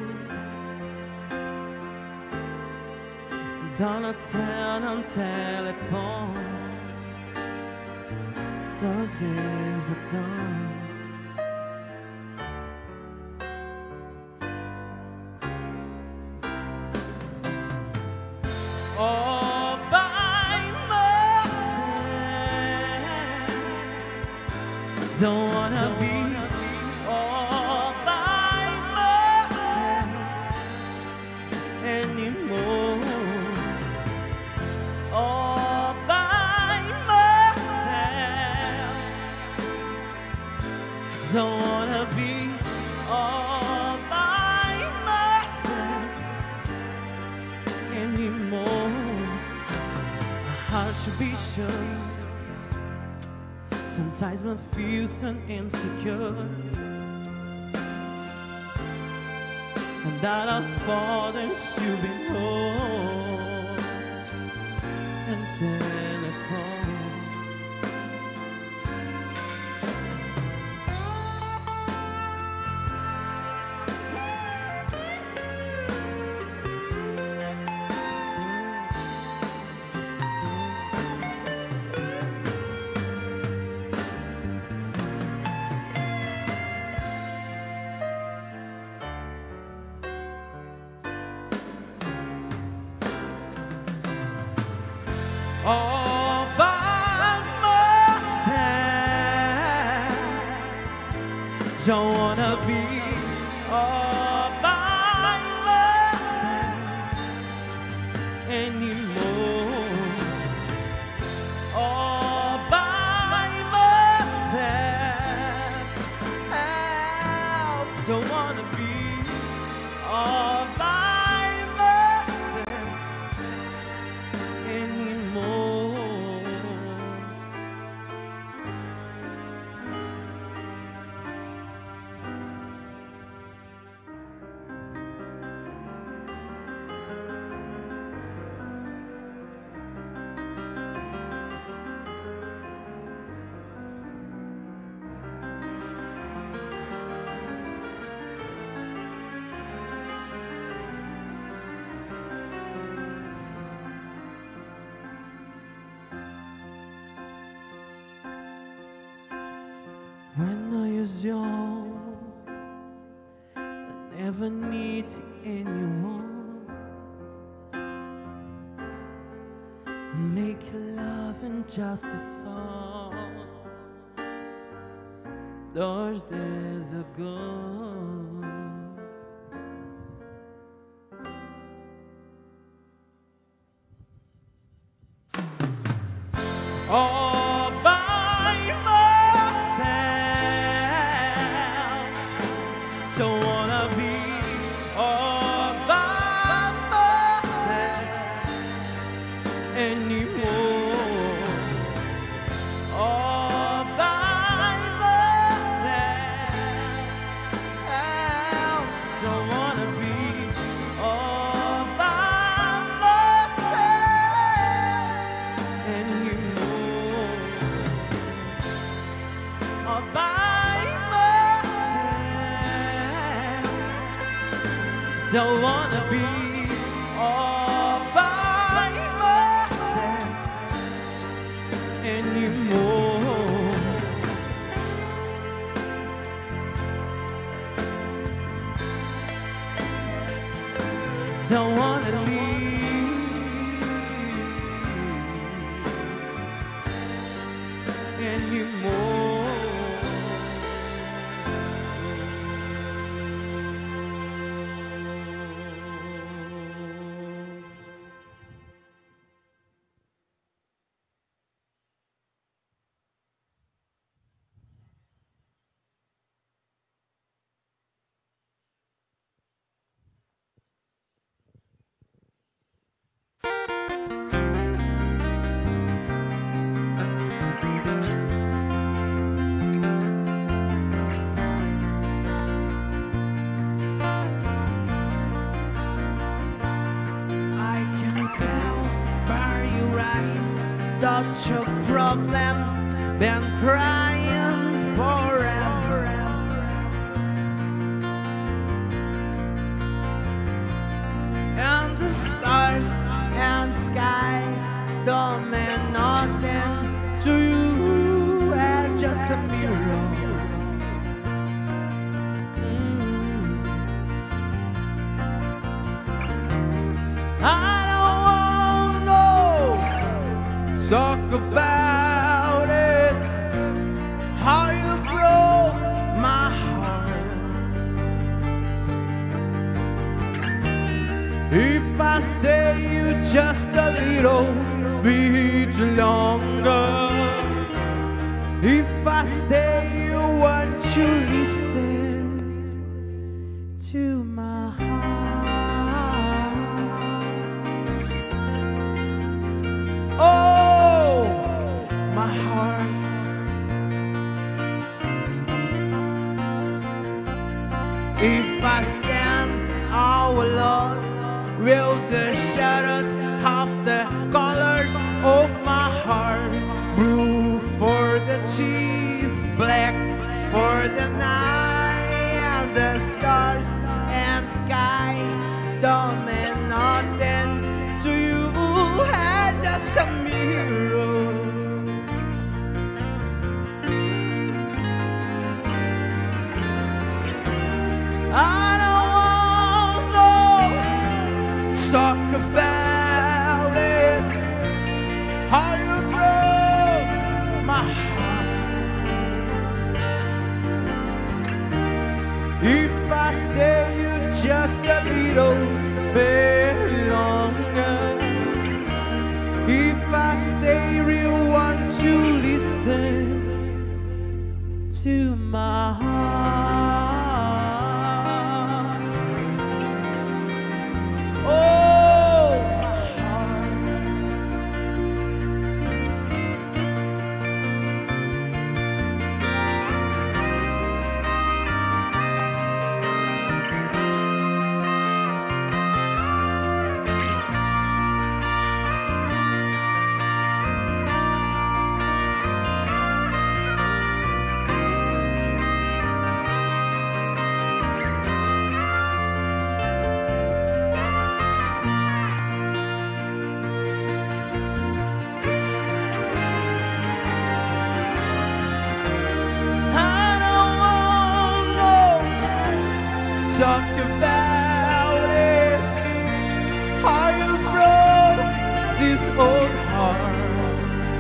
[SPEAKER 1] On a telephone. Those days are gone. All by myself. Don't wanna be all by myself anymore. All by myself. Don't wanna be all by myself anymore. Hard to be sure. Sometimes I feel so insecure, and that I've fallen to be whole and telephone. All by myself. Don't wanna be all by is young, I never need anyone. Make love and just a fun. Those days are gone. All by myself, don't wanna be all by myself anymore. All by myself, don't wanna be all by myself anymore. All by myself, don't wanna be all by myself anymore. Don't wanna leave anymore. I can tell by your eyes that your problem been crying forever. And the stars and sky don't mean nothing to you, and just a mirror. I don't wanna talk about it, how you broke my heart. If I stay you just a little bit longer, if I stay you want you listen to my heart. Oh, my heart. If I stand all alone, will the shadows have the colors of my heart? Blue for the cheese, black for the night, and the stars and sky don't mean nothing to you, and just a mirror. I don't wanna talk about it, how you broke my heart. If I stay you just a little bit longer, if I stay real, want to listen to my heart. Oh, my heart. talk about it, how you broke this old heart.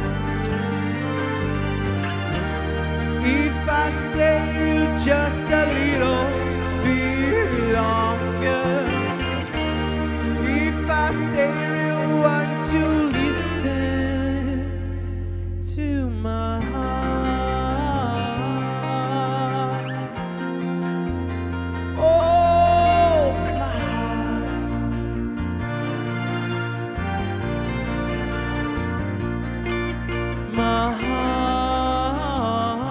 [SPEAKER 1] If I stay you just a little bit longer, if I stay you want to listen to my heart. Oh, my heart. My heart.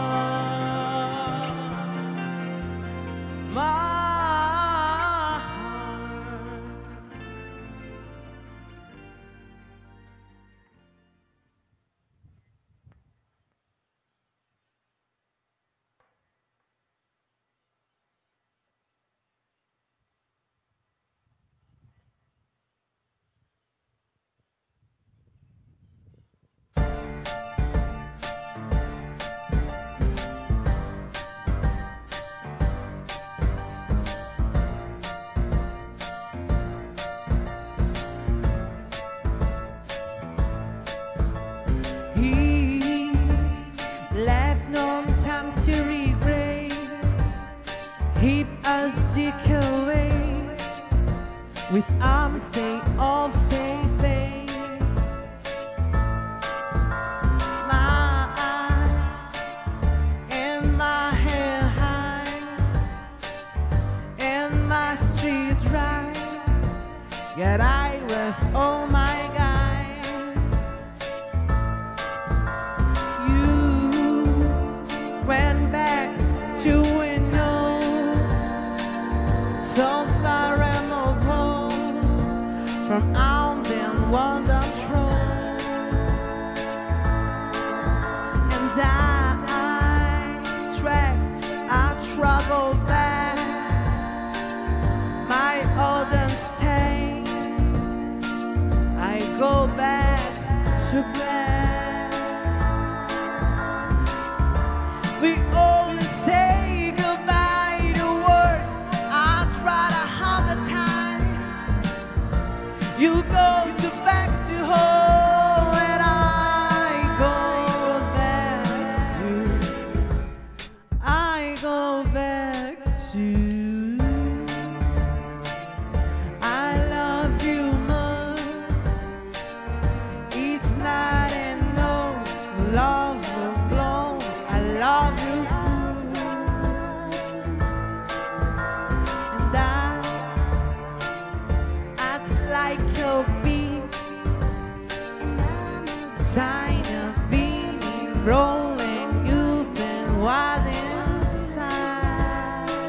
[SPEAKER 1] My heart. He left no time to regret. Heap us dick away with arms say of safe faith. My eye and my hair high and my street right. Yet I with all my guys. Went back to win no, so far removed home from out and wonder throne. And I travel back my olden state. I go back to black. We only say goodbye to words I tried 100 times. You go to back to home and I go back to I love you much. It's not enough love alone. I love you, and that's like your beat, tiny beat rolling. You've been wild inside.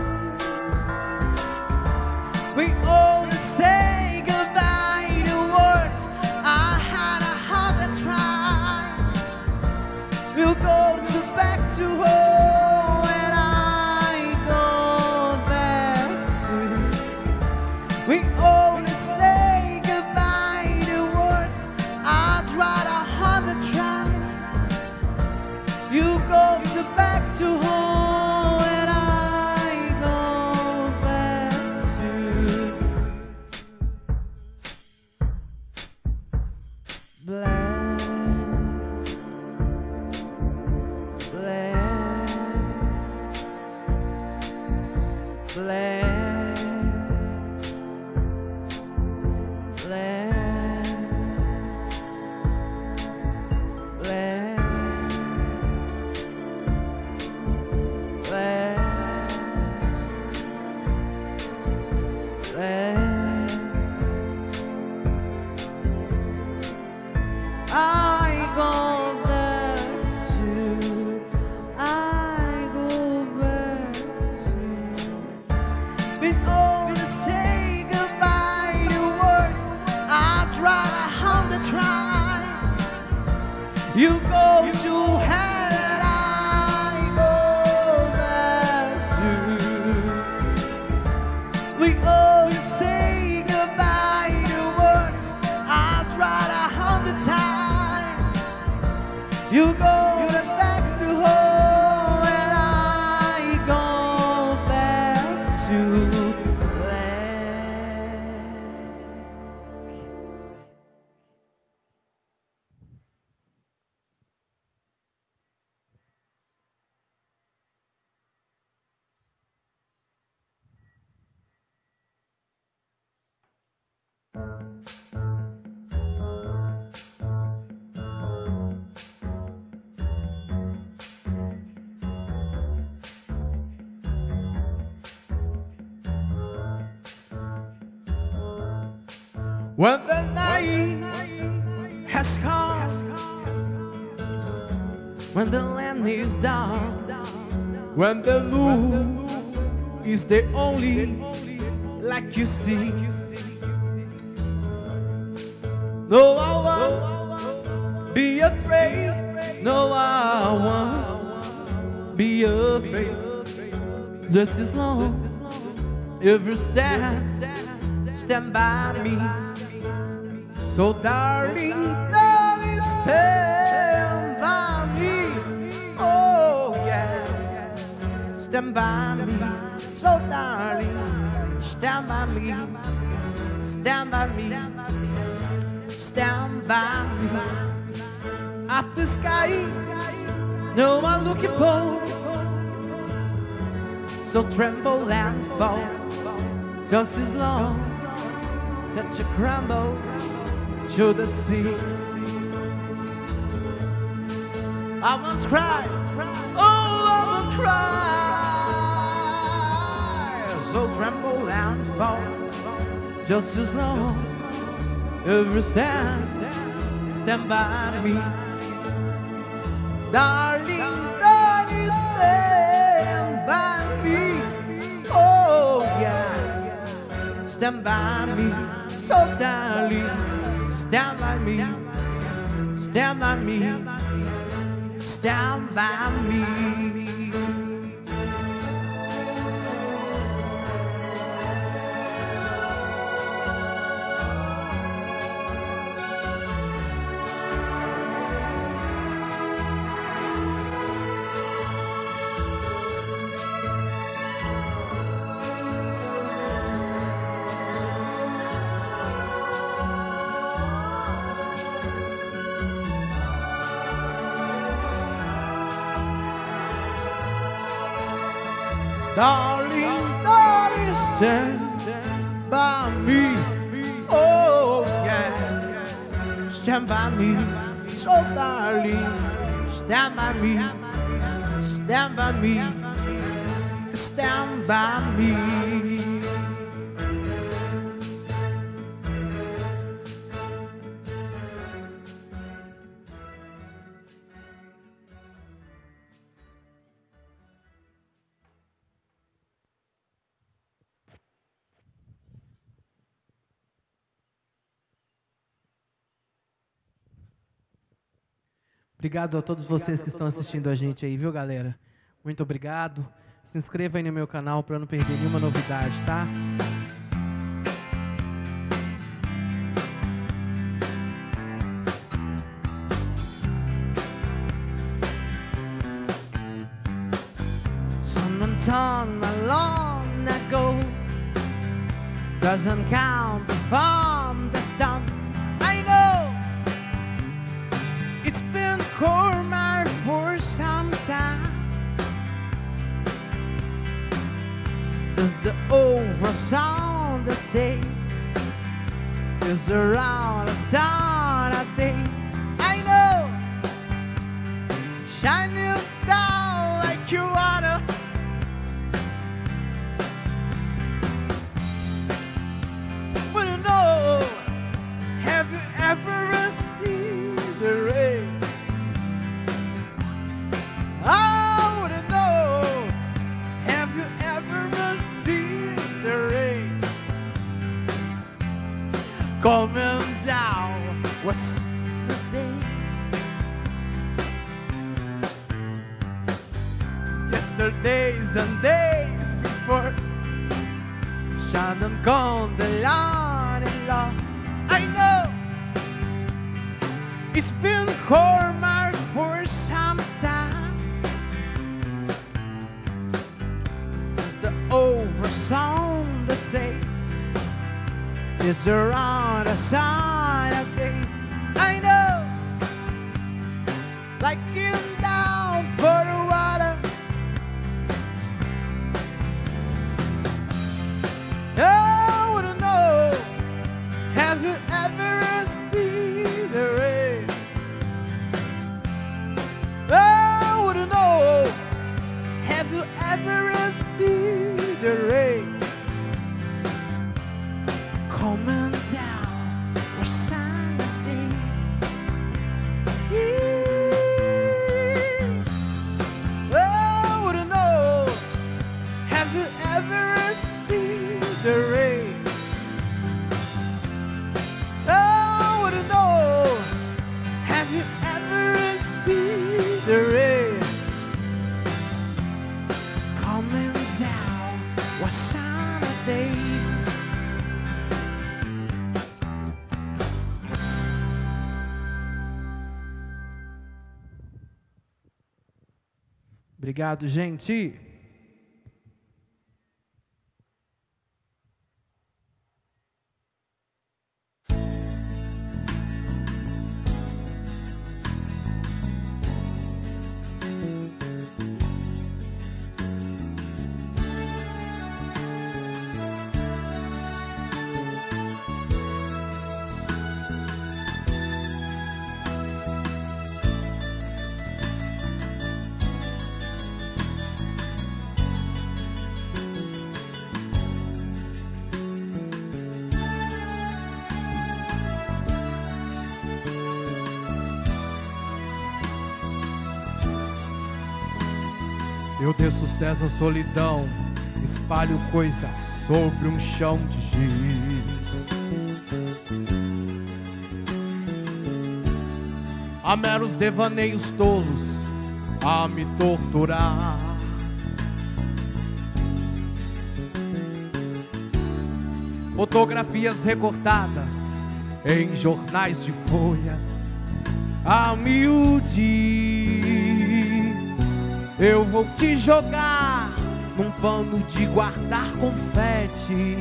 [SPEAKER 1] We only say goodbye to words I had 100 tries. We'll go to back to home and I go back to. We only say goodbye to words I tried 100 tries. You go to back to home and I go back to. Black. You go to hell and I go back to. We all say goodbye to words I tried 100 times. You go back to home and I go back to. When the night has come, when the land is down, when the moon is the only light you see. No, I won't be afraid. No, I won't be afraid. Just as long as you stand by me. So darling, darling, stand by me. Oh yeah, stand by me. So darling, stand by me. Stand by me. Stand by me. Off the sky, no one looking for. So tremble and fall, just as long as you crumble to the sea. I won't cry, oh I won't cry. So tremble and fall, just as long as you stand by me. Darling, darling, stand by me. Oh yeah, stand by me. So darling, stand by me. Stand by me. Stand by me. Darling, darling, stand by me. Oh yeah, stand by me. So darling, stand by me. Stand by me. Stand by me. Obrigado a todos vocês que estão assistindo a gente aí, viu, galera? Muito obrigado. Se inscreva aí no meu canal para não perder nenhuma novidade, tá? Someone told me long ago, doesn't count from the stump. I know it's been cornered for some time. Is the over sound the same? Is around the sun a day? I know, shining down like you water. But you know, have you ever seen the rain? I wouldn't know. Have you ever seen the rain coming down? Was the day yesterdays and days before shining on the line in love. I know it's been cornered for some time. Over sound the same is around the sun of day. I know, like in down for the water. I wouldn't know. Have you ever seen the rain? I wouldn't know. Have you ever seen the rain coming down? Obrigado, gente. Eu desço dessa solidão, espalho coisas sobre um chão de giz. Há meros devaneios tolos a me torturar. Fotografias recortadas em jornais de folhas a miúde. Eu vou te jogar num pano de guardar confete.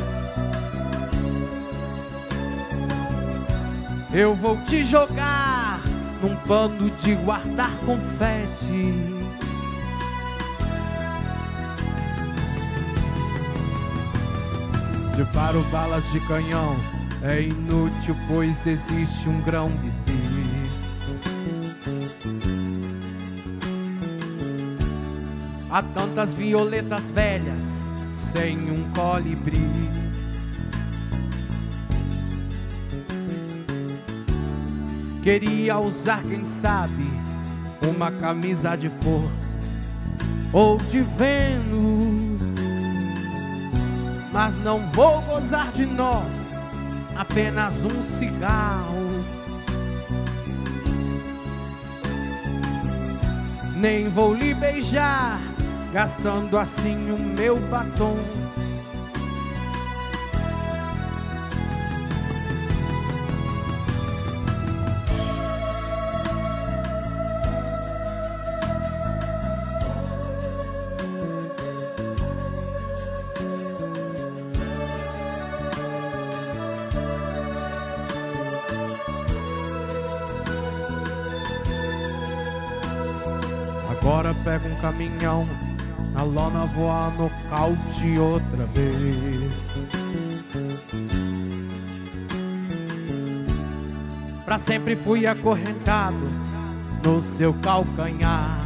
[SPEAKER 1] Eu vou te jogar num pano de guardar confete. Preparo balas de canhão, é inútil, pois existe um grão vizinho. Há tantas violetas velhas sem um colibri. Queria usar, quem sabe, uma camisa de força ou de Vênus, mas não vou gozar de nós, apenas um cigarro. Nem vou lhe beijar, gastando assim o meu batom. Agora pego um caminhão, na lona vou a nocaute outra vez. Pra sempre fui acorrentado no seu calcanhar.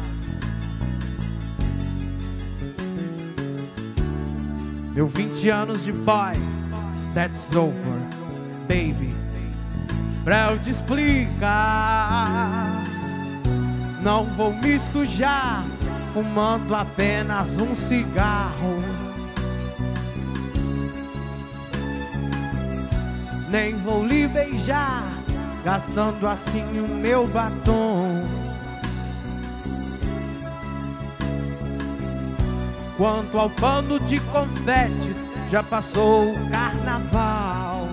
[SPEAKER 1] Meu 20 anos de boy, that's over, baby. Pra eu te explicar, não vou me sujar fumando apenas um cigarro. Nem vou lhe beijar, gastando assim o meu batom. Quanto ao pano de confetes, já passou o carnaval.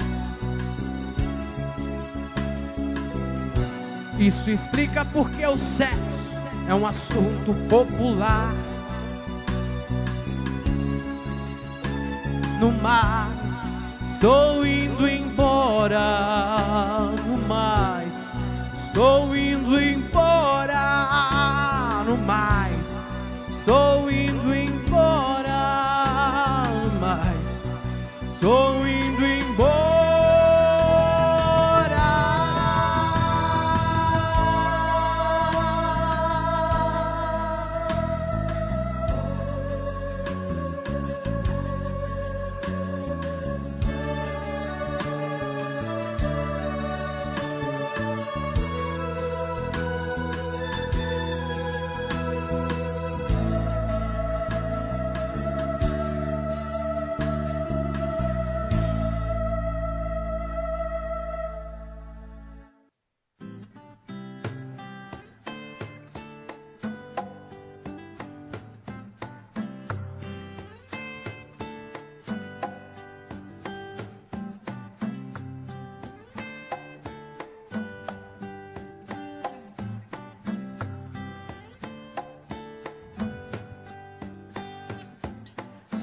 [SPEAKER 1] Isso explica porque o sexo é um assunto popular. No mais, estou indo embora. No mais, estou indo embora. No mais, estou indo embora. No mais, estou indo embora.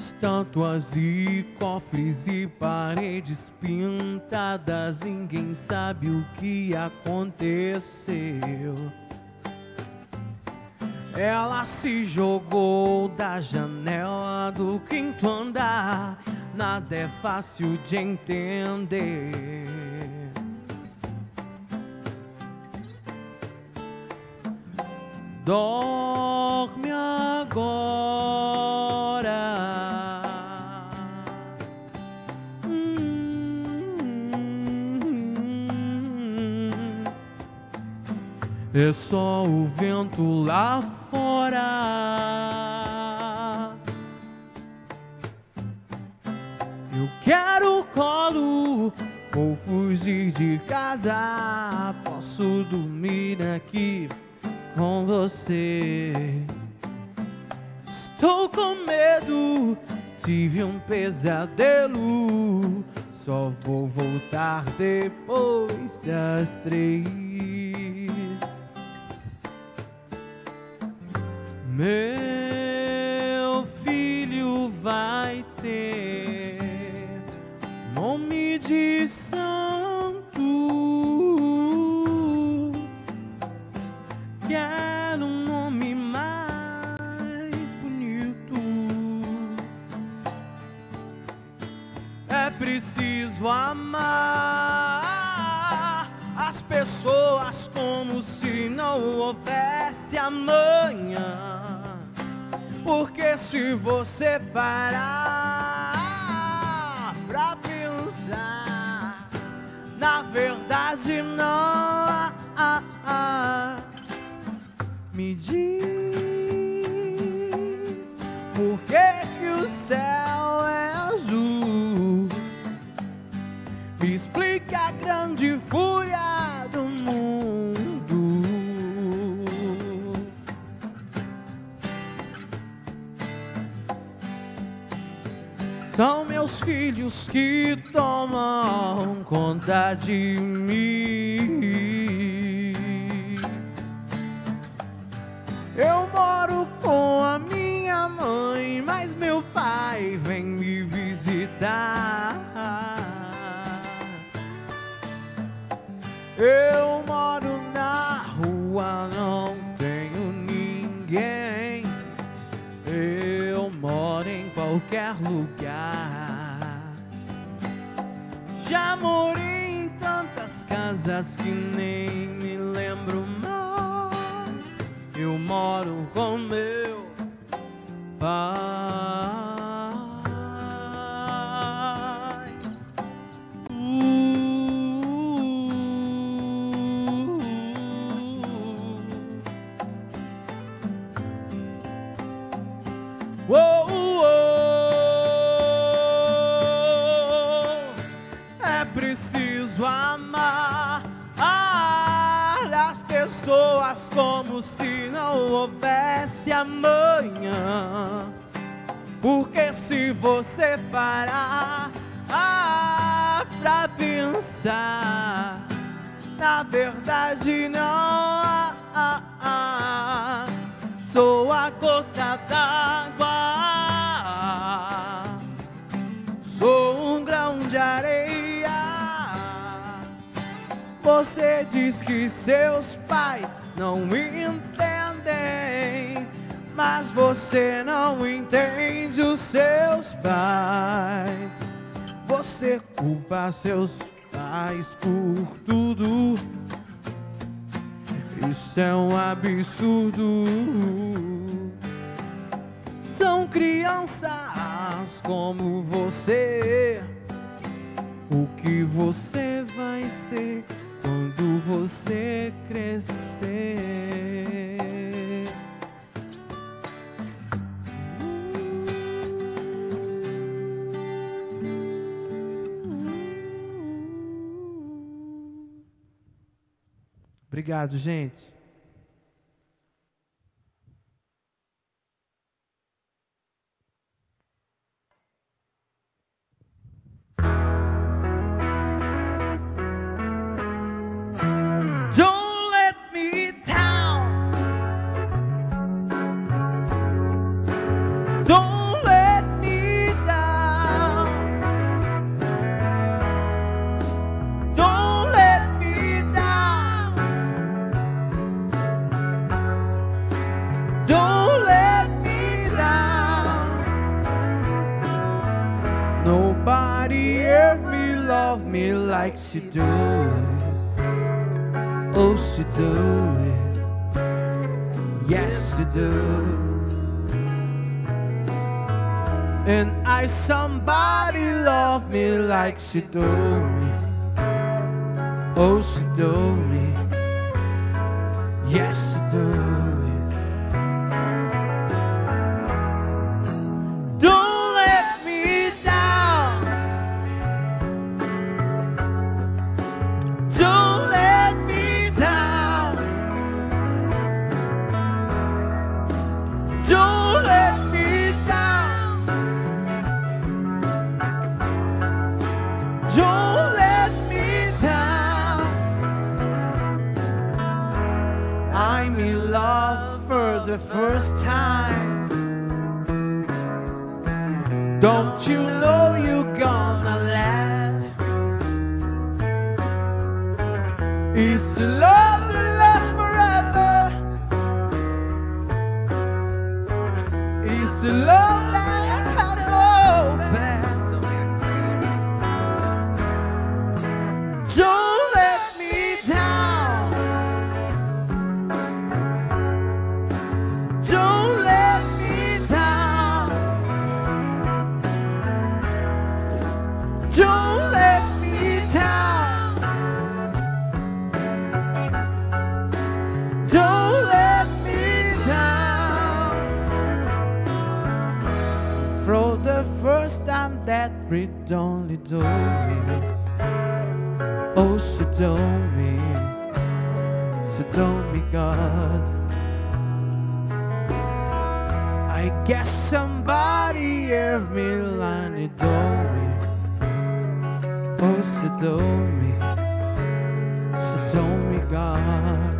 [SPEAKER 1] Estátuas e cofres e paredes pintadas, ninguém sabe o que aconteceu. Ela se jogou da janela do quinto andar, nada é fácil de entender. Dorme agora. É só o vento lá fora. Eu quero colo, vou fugir de casa. Posso dormir aqui com você. Estou com medo, tive um pesadelo. Só vou voltar depois das 3. Meu filho vai ter nome de santo. Quero um nome mais bonito. É preciso amar as pessoas como se não houvesse amanhã. Porque se você parar pra pensar, na verdade não. Me diz por que o céu é azul. Me explica a grande fúria do mundo. São meus filhos que tomam conta de mim. Eu moro com a minha mãe, mas meu pai vem me visitar. Eu moro na rua, não tenho ninguém. Eu moro em qualquer lugar. Já morei em tantas casas que nem me lembro mais. Eu moro com meus pais. É preciso amar as pessoas como se não houvesse amanhã. Porque se você parar pra pensar, na verdade não. Sou a gota d'água, sou um grão de areia. Você diz que seus pais não entendem, mas você não entende os seus pais. Você culpa seus pais por tudo. Isso é um absurdo. São crianças como você. O que você vai ser quando você crescer? Obrigado, gente. Don't let me down. Don't let me she do it. Oh, she do it. Yes, she do. And I somebody love me like she do me. Oh, she do me. Yes, she do it. Don't let me down. Don't let me down. Don't let me down. Don't let me down. I'm in love for the first time. Don't you know you're gonna last? It's the love that lasts forever. It's the love that had no past. Don't let me down. Don't let me down. Don't let me down. Don't let me down. For the first time that we only do me. Oh, she told me. She told me God. I guess somebody gave me line it told me. Oh, she told me. She told me God.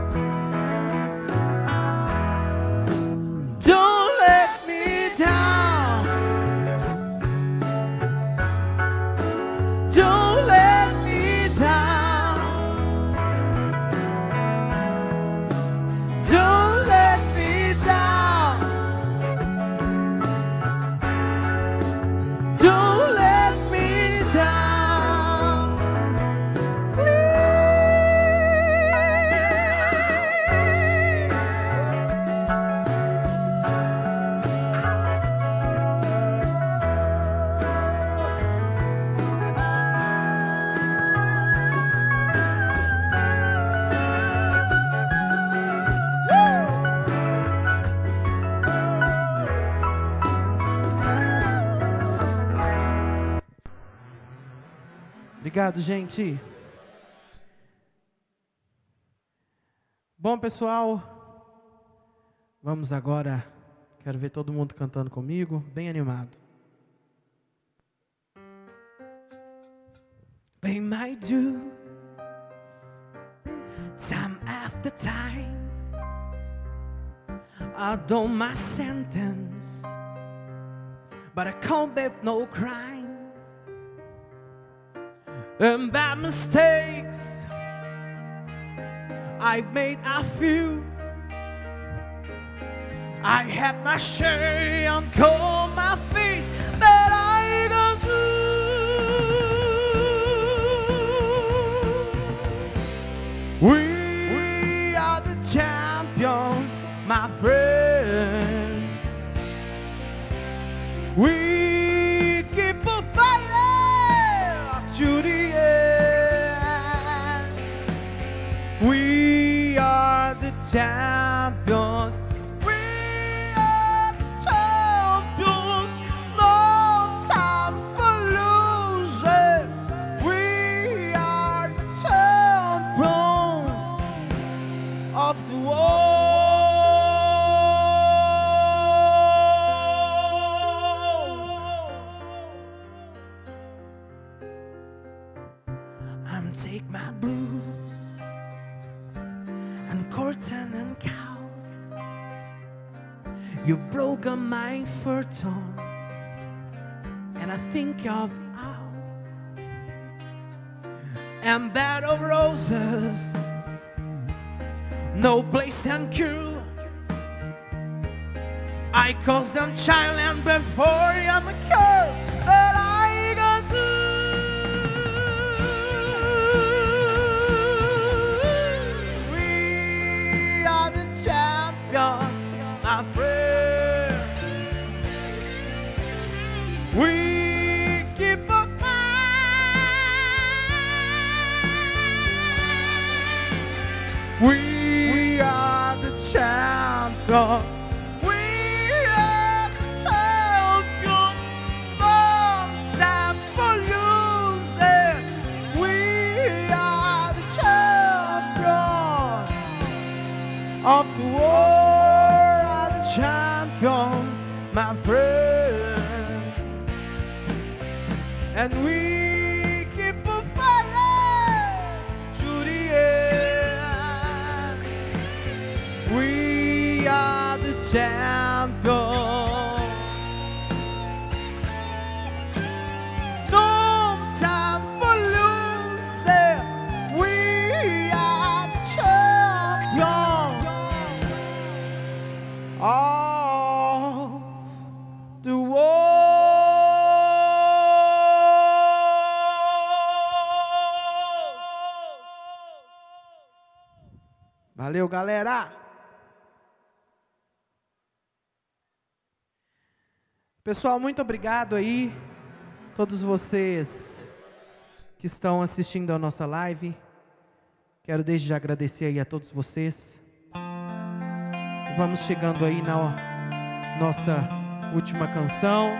[SPEAKER 1] Don't let me down. Don't let me down. Don't let me down. Don't let me down. Obrigado, gente. Bom, pessoal, vamos agora. Quero ver todo mundo cantando comigo, bem animado. Pay my due, time after time. I done my sentence, but I commit no crime. And bad mistakes I made a few. I had my share on cold my face, but I don't do. We are the champions, my friend. We keep on fighting to the end. We are the champions. We are the champions. No time for losing. We are the champions of the world. I'm take my blues and curtain and cow. You broke a mind for tone, and I think of how. And bed of roses, no place and cure. I caused them child and before I'm a curse, but I got to. We are the champions. We are the champions. No time for losing. We are the champions of the world. Are the champions, my friend. And we keep on fighting to the end. We are the champions. No time for losing. We are the champions of the world. Valeu, galera! Pessoal, muito obrigado aí, todos vocês que estão assistindo a nossa live. Quero desde já agradecer aí a todos vocês. E vamos chegando aí na nossa última canção.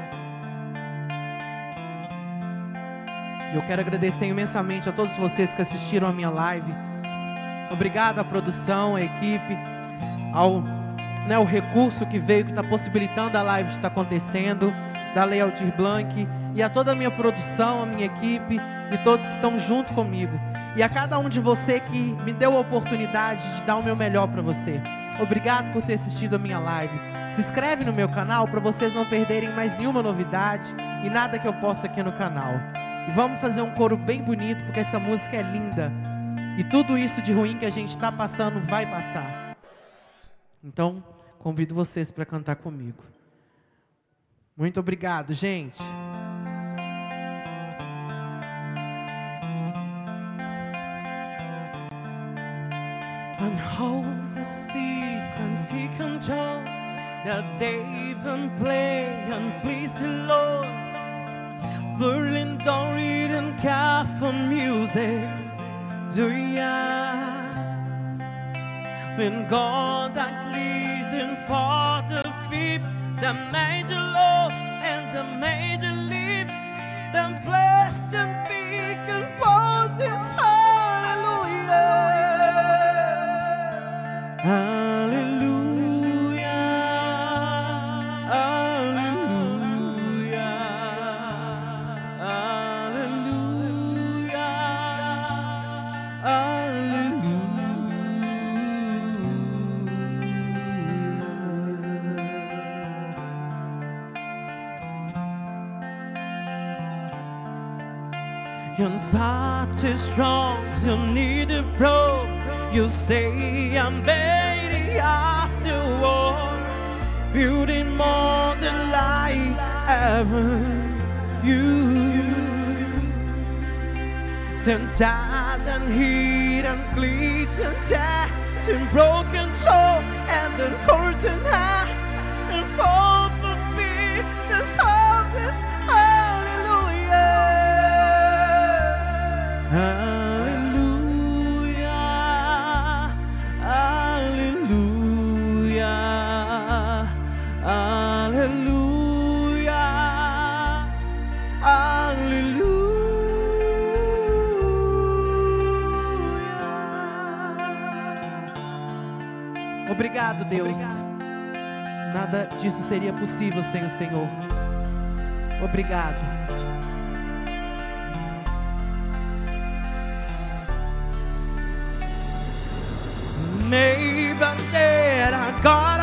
[SPEAKER 1] E eu quero agradecer imensamente a todos vocês que assistiram a minha live. Obrigado à produção, à equipe, ao o recurso que veio, que está possibilitando a live de estar acontecendo, da Lei Aldir Blanc, e a toda a minha produção, a minha equipe e todos que estão junto comigo. E a cada um de você que me deu a oportunidade de dar o meu melhor para você. Obrigado por ter assistido a minha live. Se inscreve no meu canal para vocês não perderem mais nenhuma novidade e nada que eu posto aqui no canal. E vamos fazer um coro bem bonito, porque essa música é linda. E tudo isso de ruim que a gente está passando vai passar. Então, convido vocês para cantar comigo. Muito obrigado, gente. And hold the sequence he controls, that they even play and please the Lord. Berlin don't read and Catholic music. Do ya? When God that leading for the fifth, the major low and the major leaf, then blessed and be composes. Hallelujah, hallelujah, hallelujah, hallelujah, hallelujah. Your thought is strong, you need a proof. You say I'm better after war, building more than life ever. You send tired and heat and cleats and tears and broken soul and the curtain high and fall for me. This house is hallelujah. Hallelujah, hallelujah, hallelujah, hallelujah. Obrigado, Deus. Nada disso seria possível sem o Senhor. Obrigado. May bandeira agora